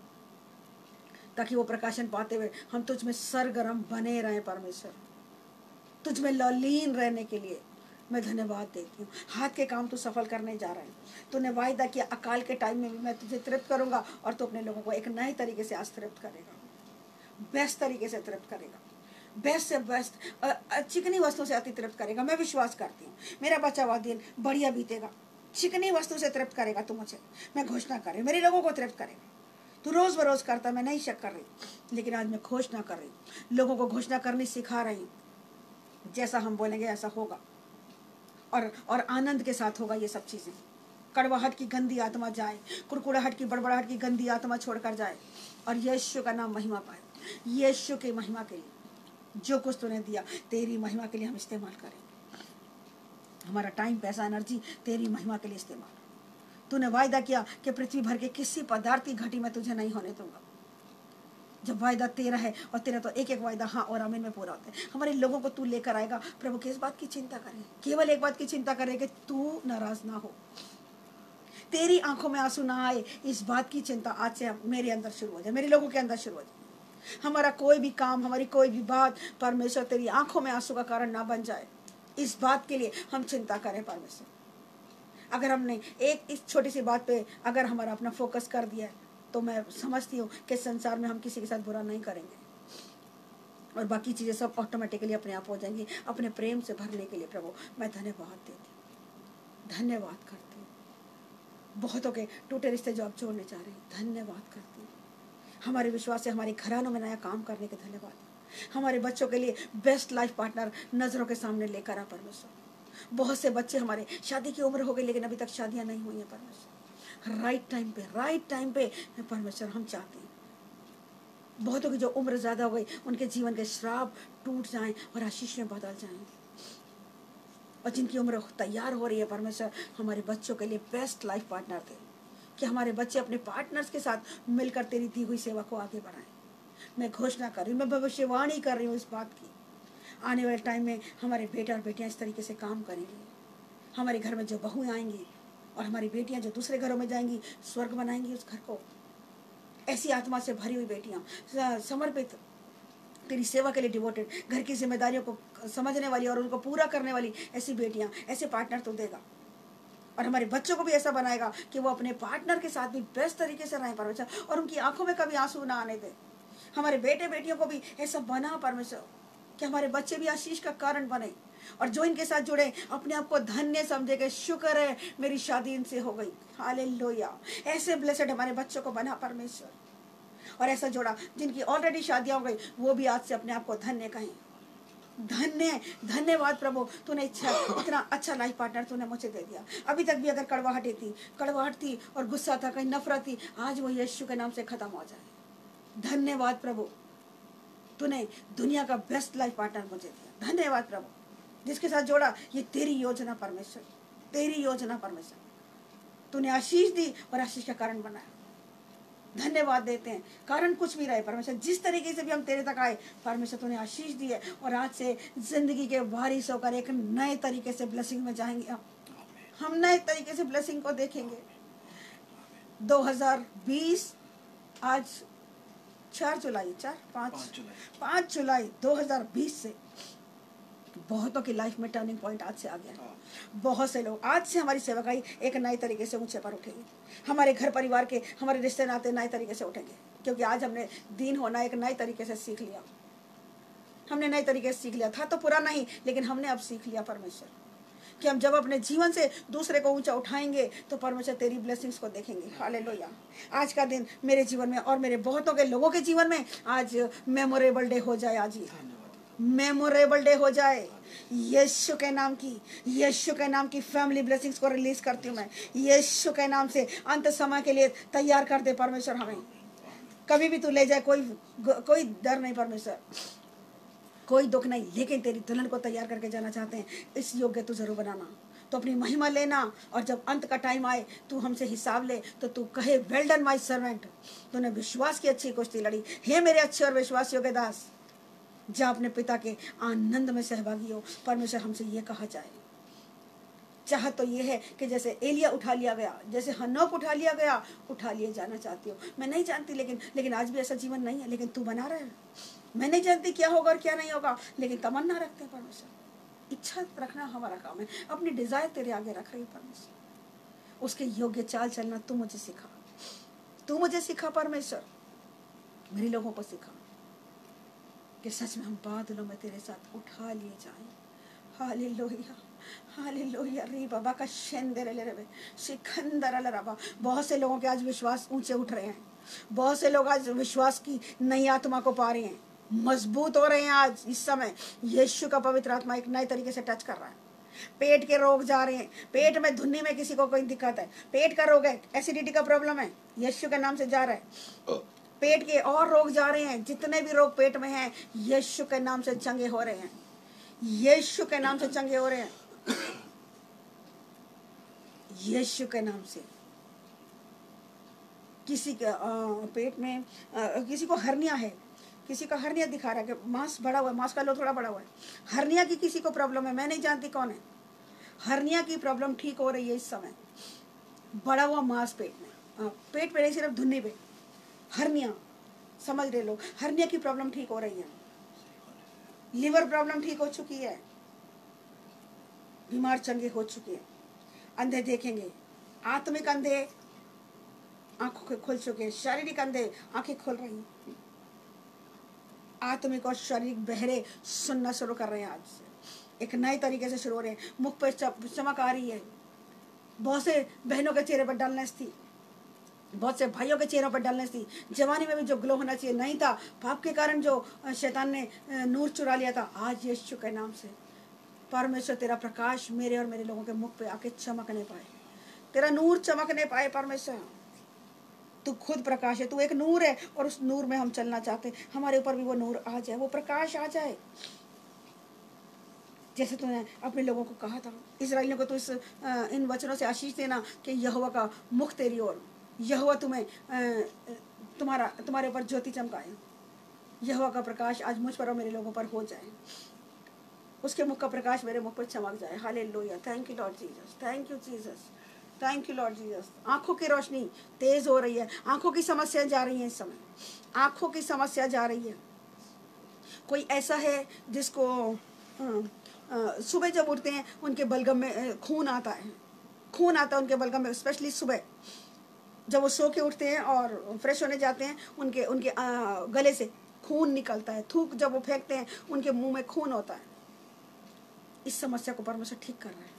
ताकि वो प्रकाशन पाते हुए हम तुझ में सरगर्म बने रहें। परमेश्वर तुझ में लौलीन रहने के लिए मैं धन्यवाद देती हूँ। हाथ के काम तू सफल करने जा रहा है, तूने वायदा किया अकाल के टाइम में भी मैं तुझे तृप्त करूंगा, और तू अपने लोगों को एक नए तरीके से आज तृप्त करेगा, बेस्ट तरीके से तृप्त करेगा, बेस्ट से बेस्ट चिकनी वस्तु से अति तृप्त करेगा। मैं विश्वास करती हूँ मेरा बचा हुआ दिन बढ़िया बीतेगा, चिकनी वस्तु से तृप्त करेगा तू मुझे। मैं घोषणा कर रही हूँ मेरे लोगों को तृप्त करेगा। तू रोज बरोज करता, मैं नहीं शक कर रही, लेकिन आज मैं घोषणा कर रही हूँ, लोगों को घोषणा करनी सिखा रही हूँ, जैसा हम बोलेंगे ऐसा होगा, और और आनंद के साथ होगा। ये सब चीजें, कड़वाहट की गंदी आत्मा जाए, कुड़कुड़ाहट की बड़बड़ाहट की गंदी आत्मा छोड़कर जाए, और यीशु का नाम महिमा पाए। यीशु की महिमा के लिए जो कुछ तूने दिया, तेरी महिमा के लिए हम इस्तेमाल करें। हमारा टाइम, पैसा, एनर्जी तेरी महिमा के लिए इस्तेमाल। तूने वायदा किया कि पृथ्वी भर के किसी पदार्थी घटी में तुझे नहीं होने दूंगा। जब वायदा तेरा है, और तेरा तो एक एक वायदा हाँ और आमीन में पूरा होता है। हमारे लोगों को तू लेकर आएगा। प्रभु किस बात की चिंता करें, केवल एक बात की चिंता करें कि तू नाराज ना हो, तेरी आंखों में आंसू ना आए। इस बात की चिंता आज से मेरे अंदर शुरू हो जाए, मेरे लोगों के अंदर शुरू हो जाए। हमारा कोई भी काम, हमारी कोई भी बात परमेश्वर तेरी आंखों में आंसू का कारण ना बन जाए, इस बात के लिए हम चिंता करें। परमेश्वर अगर हमने एक इस छोटी सी बात पे अगर हमारा अपना फोकस कर दिया है, तो मैं समझती हूँ कि संसार में हम किसी के साथ बुरा नहीं करेंगे, और बाकी चीज़ें सब ऑटोमेटिकली अपने आप हो जाएंगी, अपने प्रेम से भरने के लिए। प्रभु मैं धन्यवाद देती हूँ, धन्यवाद करती हूँ। बहुतों के टूटे रिश्ते जो आप जोड़ने चाह रहे हैं, धन्यवाद करती हूँ। हमारे विश्वास से हमारे घरानों में नया काम करने के धन्यवाद। हमारे बच्चों के लिए बेस्ट लाइफ पार्टनर नजरों के सामने लेकर आ परमेश्वर। बहुत से बच्चे हमारे शादी की उम्र हो गई, लेकिन अभी तक शादियां नहीं हुई हैं परमेश्वर। राइट टाइम पे, राइट टाइम पे परमेश्वर हम चाहते हैं बहुतों की जो उम्र ज्यादा हो गई, उनके जीवन के श्राप टूट जाएं और आशीष में बदल जाएं। और जिनकी उम्र तैयार हो रही है परमेश्वर, हमारे बच्चों के लिए बेस्ट लाइफ पार्टनर दे, कि हमारे बच्चे अपने पार्टनर्स के साथ मिलकर तेरी दी हुई सेवा को आगे बढ़ाएं। मैं घोषणा कर रही हूँ, मैं भविष्यवाणी कर रही हूँ इस बात की, आने वाले टाइम में हमारे बेटे और बेटियां इस तरीके से काम करेंगे। हमारे घर में जो बहुएं आएंगी और हमारी बेटियां जो दूसरे घरों में जाएंगी, स्वर्ग बनाएंगी उस घर को। ऐसी आत्मा से भरी हुई बेटियां, समर्पित, तेरी सेवा के लिए डिवोटेड, घर की जिम्मेदारियों को समझने वाली और उनको पूरा करने वाली ऐसी बेटियां, ऐसे पार्टनर तो देगा। और हमारे बच्चों को भी ऐसा बनाएगा कि वो अपने पार्टनर के साथ भी बेस्ट तरीके से रहें परमेश्वर, और उनकी आंखों में कभी आंसू ना आने दे। हमारे बेटे बेटियों को भी ऐसा बना परमेश्वर कि हमारे बच्चे भी आशीष का कारण बने, और जो इनके साथ जुड़े अपने आप को धन्य समझे कि शुक्र है मेरी शादी इनसे हो गई। हालेलुया। ऐसे ब्लेसेड हमारे बच्चों को बना परमेश्वर, और ऐसा जोड़ा जिनकी ऑलरेडी शादियां हो गई, वो भी आज से अपने आप को धन्य कहें। धन्य, धन्यवाद प्रभु, तूने इच्छा इतना अच्छा लाइफ पार्टनर तूने मुझे दे दिया। अभी तक भी अगर कड़वाहट थी, कड़वाहट थी और गुस्सा था, कहीं नफरत थी, आज वो यीशु के नाम से खत्म हो जाए। धन्यवाद प्रभु, तूने दुनिया का बेस्ट लाइफ पार्टनर मुझे दिया। धन्यवाद प्रभु, जिसके साथ जोड़ा, ये तेरी योजना परमेश्वर, तेरी योजना परमेश्वर। तूने आशीष दी और आशीष का कारण बनाया। धन्यवाद देते हैं, कारण कुछ भी रहे परमेश्वर, जिस तरीके से भी हम तेरे तक आए परमेश्वर, तूने आशीष दी है, और आज से जिंदगी के वारिस होकर एक नए तरीके से ब्लेसिंग में जाएंगे। हम नए तरीके से ब्लेसिंग को देखेंगे। दो हज़ार बीस आज चार जुलाई चार पाँच पाँच जुलाई दो हज़ार बीस से बहुतों की लाइफ में टर्निंग पॉइंट आज से आ गया। बहुत से लोग आज से हमारी सेवकाई एक नए तरीके से ऊंचे पर उठेगी। हमारे घर परिवार के, हमारे रिश्ते नाते नए तरीके से उठेंगे, क्योंकि आज हमने दीन होना एक नए तरीके से सीख लिया। हमने नए तरीके से सीख लिया, था तो पुराना ही, लेकिन हमने अब सीख लिया परमेश्वर कि हम जब अपने जीवन से दूसरे को ऊंचा उठाएंगे तो परमेश्वर तेरी ब्लेसिंग्स को देखेंगे। हालेलुया। आज का दिन मेरे जीवन में और मेरे बहुतों के लोगों के जीवन में आज मेमोरेबल डे हो जाए। आज ही मेमोरेबल डे हो जाए। यीशु के नाम की यीशु के नाम की फैमिली ब्लेसिंग्स को रिलीज करती हूँ मैं यीशु के नाम से। अंत समय के लिए तैयार कर दे परमेश्वर हमें। कभी भी तू ले जाए, कोई कोई डर नहीं परमेश्वर, कोई दुख नहीं, लेकिन तेरी दुल्हन को तैयार करके जाना चाहते हैं। इस योग्य तू जरूर बनाना, तो अपनी महिमा लेना, और जब अंत का टाइम आए तू हमसे हिसाब ले तो तू कहे, वेल डन माय सर्वेंट, तूने विश्वास की अच्छी कुश्ती लड़ी। हे मेरे अच्छे और विश्वास योग्य दास, जा अपने पिता के आनंद में सहभागी हो। परमेश्वर हमसे ये कहा जाए। चाहत तो ये है कि जैसे एलिया उठा लिया गया, जैसे हनोक उठा लिया गया, उठा लिए जाना चाहती हो। मैं नहीं जानती, लेकिन लेकिन आज भी ऐसा जीवन नहीं है, लेकिन तू बना रहा है। मैं नहीं जानती क्या होगा और क्या नहीं होगा, लेकिन तमन्ना रखते हैं परमेश्वर। इच्छा रखना हमारा काम है। अपनी डिजायर तेरे आगे रख रही परमेश्वर। उसके योग्य चाल चलना तू मुझे सिखा, तू मुझे सिखा परमेश्वर। मेरे लोगों को सिखा कि सच में हम बादलों में तेरे साथ उठा लिए जाएं। Hallelujah, hallelujah. रे बाबा का शेंदर ले रे सिकंदर ले रबा। बहुत से लोगों के आज विश्वास ऊंचे उठ रहे हैं। बहुत से लोग आज विश्वास की नई आत्मा को पा रहे हैं, मजबूत हो रहे हैं। आज इस समय यीशु का पवित्र आत्मा एक नए तरीके से टच कर रहा है। पेट के रोग जा रहे हैं। पेट में धुन्नी में किसी को कोई दिक्कत है, पेट का रोग है, एसिडिटी का प्रॉब्लम है, यीशु के नाम से जा रहा है। पेट के और रोग जा रहे हैं। जितने भी रोग पेट में हैं, यीशु के नाम से चंगे हो रहे हैं। यीशु के नाम से चंगे हो रहे हैं। यीशु के नाम से। किसी के पेट में आ, किसी को हर्निया है, किसी का हर्निया दिखा रहा है कि मांस बड़ा हुआ है, मांस का लो थोड़ा बड़ा हुआ है। हर्निया की किसी को प्रॉब्लम है, मैं नहीं जानती कौन है। हर्निया की प्रॉब्लम ठीक हो रही है इस समय। बड़ा हुआ मांस पेट में, आ, पेट पे नहीं, सिर्फ धुन्नी पे हर्निया। समझ रहे लोग, हर्निया की प्रॉब्लम ठीक हो रही है। लिवर प्रॉब्लम ठीक हो चुकी है। बीमार चंगे हो चुके हैं। अंधे देखेंगे, आत्मिक अंधे आंखों के खुल चुके हैं, शारीरिक अंधे आंखें खुल रही हैं। आत्मिक और शारीरिक बहरे सुनना शुरू कर रहे हैं। आज से एक नए तरीके से शुरू हो रहे हैं। मुख पर चमक आ रही है। बहुत से बहनों के चेहरे पर डलनेस थी, बहुत से भाइयों के चेहरों पर डलनेस थी। जवानी में भी जो ग्लो होना चाहिए नहीं था, पाप के कारण जो शैतान ने नूर चुरा लिया था, आज यीशु के नाम से परमेश्वर तेरा प्रकाश मेरे और मेरे लोगों के मुख पे आके चमकने पाए, तेरा नूर चमकने पाए। परमेश्वर तू खुद प्रकाश है, तू एक नूर है, और उस नूर में हम चलना चाहते हैं। हमारे ऊपर भी वो नूर आ जाए, वो प्रकाश आ जाए, जैसे तूने अपने लोगों को कहा था, इस्राएलियों को। तो इस इन वचनों से आशीष देना कि यहोवा का मुख तेरी ओर, यहोवा तुम्हें तुम्हारा तुम्हारे ऊपर ज्योति चमकाए। यहोवा का प्रकाश आज मुझ पर और मेरे लोगों पर हो जाए। उसके मुख का प्रकाश मेरे मुख पर चमक जाए। Hallelujah. Thank you Lord Jesus, thank you Jesus, thank you Lord Jesus. आंखों की रोशनी तेज हो रही है। आंखों की समस्या जा रही है इस समय, आंखों की समस्या जा रही है। कोई ऐसा है जिसको आ, आ, सुबह जब उठते हैं उनके बलगम में खून आता है, खून आता है उनके बलगम में, स्पेशली सुबह जब वो सो के उठते हैं और फ्रेश होने जाते हैं, उनके उनके आ, गले से खून निकलता है। थूक जब वो फेंकते हैं उनके मुंह में खून होता है। इस समस्या को परमेश्वर ठीक कर रहा है।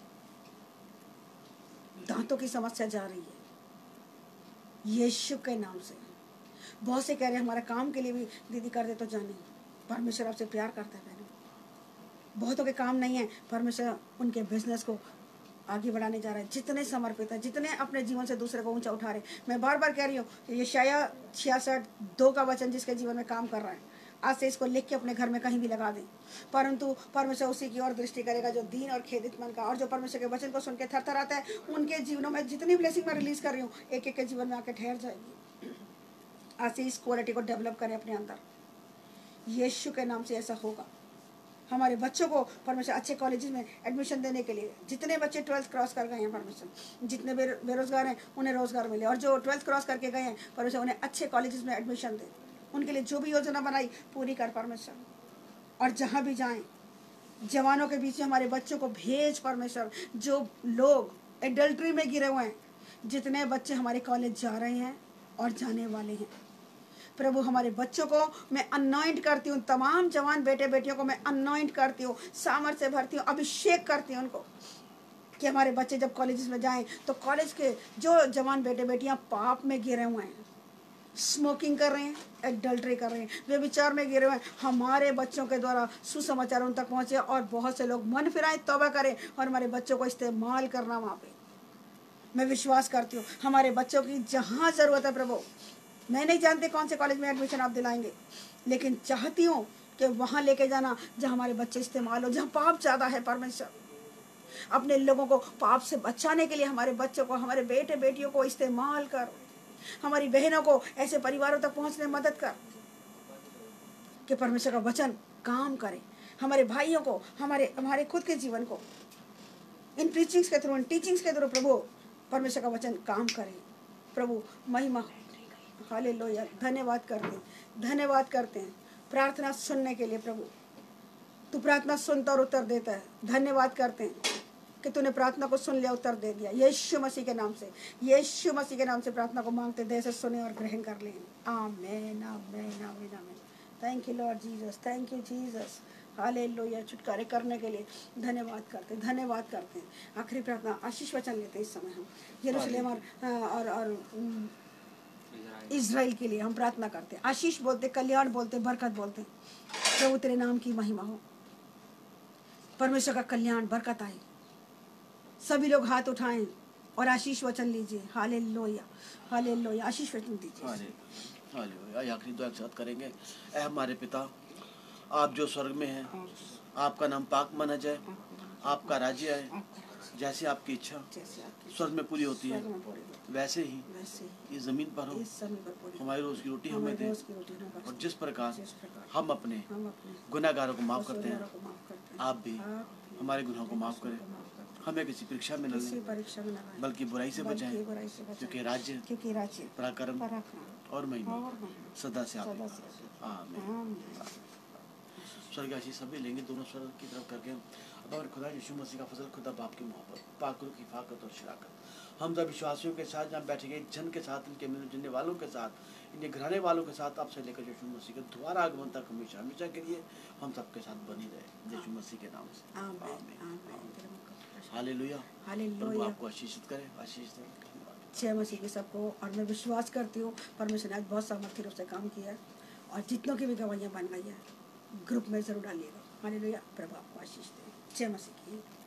दांतों की समस्या जा रही है यीशु के नाम से। बहुत से कह रहे हैं हमारे काम के लिए भी दीदी कर दे, तो जाने परमेश्वर आपसे प्यार करता है। बहनों, बहुतों के काम नहीं है, परमेश्वर उनके बिजनेस को आगे बढ़ाने जा रहा है। जितने समर्पित है, जितने अपने जीवन से दूसरे को ऊंचा उठा रहे, मैं बार बार कह रही हूँ, ये शाया छियासठ दो का वचन जिसके जीवन में काम कर रहा है, आज से इसको लिख के अपने घर में कहीं भी लगा दें। परंतु परमेश्वर उसी की ओर दृष्टि करेगा जो दीन और खेदित मन का, और जो परमेश्वर के वचन को सुन के थर थर आता है। उनके जीवनों में जितनी ब्लेसिंग मैं रिलीज कर रही हूँ, एक एक के जीवन में आके ठहर जाएगी। आज से इस क्वालिटी को डेवलप करें अपने अंदर। यीशु के नाम से ऐसा होगा। हमारे बच्चों को परमेश्वर अच्छे कॉलेजेस में एडमिशन देने के लिए, जितने बच्चे ट्वेल्थ क्रॉस कर गए हैं परमेश्वर, जितने बे बेरोजगार हैं उन्हें रोजगार मिले, और जो ट्वेल्थ क्रॉस करके गए हैं परमेश्वर उन्हें अच्छे कॉलेजेस में एडमिशन दे। उनके लिए जो भी योजना बनाई पूरी कर परमेश्वर। और जहाँ भी जाएं, जवानों के बीच में हमारे बच्चों को भेज परमेश्वर। जो लोग एडल्ट्री में गिरे हुए हैं, जितने बच्चे हमारे कॉलेज जा रहे हैं और जाने वाले हैं, प्रभु हमारे बच्चों को मैं अनॉइंट करती हूँ, तमाम जवान बेटे बेटियों को मैं अनॉइंट करती हूँ, सामर्थ से भरती हूँ, अभिषेक करती हूँ उनको, कि हमारे बच्चे जब कॉलेज में जाएं तो कॉलेज के जो जवान बेटे बेटियां पाप में गिरे हुए हैं, स्मोकिंग कर रहे हैं, एडल्ट्री कर रहे हैं, वे विचार में गिरे हुए हैं, हमारे बच्चों के द्वारा सुसमाचार उन तक पहुंचे और बहुत से लोग मन फिराएं, तौबा करें और हमारे बच्चों को इस्तेमाल करना वहाँ पे। मैं विश्वास करती हूँ हमारे बच्चों की जहाँ ज़रूरत है प्रभु, मैं नहीं जानती कौन से कॉलेज में एडमिशन आप दिलाएंगे, लेकिन चाहती हूँ कि वहाँ लेके जाना जहाँ हमारे बच्चे इस्तेमाल हो, जहाँ पाप ज़्यादा है। परमेश्वर अपने लोगों को पाप से बचाने के लिए हमारे बच्चों को, हमारे बेटे बेटियों को इस्तेमाल कर, हमारी बहनों को ऐसे परिवारों तक पहुँचने में मदद कर कि परमेश्वर का वचन काम करे, हमारे भाइयों को, हमारे हमारे खुद के जीवन को इन प्रीचिंग्स के थ्रू, इन टीचिंग्स के थ्रू प्रभु परमेश्वर का वचन काम करे। प्रभु महिमा, हालेलुया, धन्यवाद करते हैं, धन्यवाद करते हैं प्रार्थना सुनने के लिए। प्रभु तू प्रार्थना सुनता और उत्तर देता है, धन्यवाद करते हैं कि तूने प्रार्थना को सुन लिया, उत्तर दे दिया। यीशु मसीह के नाम से, यीशु मसीह के नाम से प्रार्थना को मांगते दे से सुने और ग्रहण कर लें। आमीन, आमीन, आमीन, आमीन। Thank you Lord Jesus, thank you Jesus, hallelujah. छुटकारे करने के लिए धन्यवाद करते हैं, धन्यवाद करते हैं। आखिरी प्रार्थना आशीष वचन लेते हैं इस समय हम यरूशलेम और और, और इज़राइल के लिए हम प्रार्थना करते हैं। आशीष बोलते, कल्याण बोलते, बरकत बोलते। प्रभु तेरे नाम की महिमा हो, परमेश्वर का कल्याण, बरकत आए। सभी लोग हाथ उठाएं और आशीष वचन लीजिए। हालेलुया, हालेलुया, आशीष वचन दीजिए। हालेलुया। आखिरी दुआ एक साथ करेंगे। ऐ हमारे पिता, आप जो स्वर्ग में हैं, आपका नाम पाक माना जाए, आपका राज्य आए, जैसे आपकी इच्छा स्वर्ग में पूरी होती है वैसे ही ये जमीन पर हो। हमारी रोज की रोटी हमें दे, और जिस प्रकार हम अपने गुनाहगारों को माफ करते हैं, आप भी हमारे गुनाहों को माफ करें। हमें किसी परीक्षा में न लें, बल्कि बुराई से बचाएं, क्योंकि राज्य, पराक्रम और महिमा सदा से आपके पास। आमीन। स्वर्ग आशीष सभी लेंगे, दोनों स्वर्ग की तरफ करके। अब हमारे खुदा यीशु मसीह का फजल, खुदा बाप की मोहब्बत, पाक रूह की हिफाजत और शराकत हम सब विश्वासियों के साथ जहाँ बैठे गए जन के साथ, इनके मिलने जुलने वालों के साथ, इनके घराने वालों के साथ, आपसे लेकर यीशु मसीह के दोबारा आगमन तक हमेशा हमेशा के लिए हम सबके साथ बनी रहे, यीशु मसीह के नाम से। आमीन। हालेलुया। हालेलुया। आपको आशीषित करे, आशीष दे। जय मसीह के सबको। और मैं विश्वास करती हूँ परमेश्वर ने आज बहुत सामर्थ्य रूप से काम किया है, और जितनों की भी गवाहियाँ बन गई है ग्रुप में जरूर डालिएगा। हालेलुया। प्रभु आपको आशीष दे। जय मसीह की।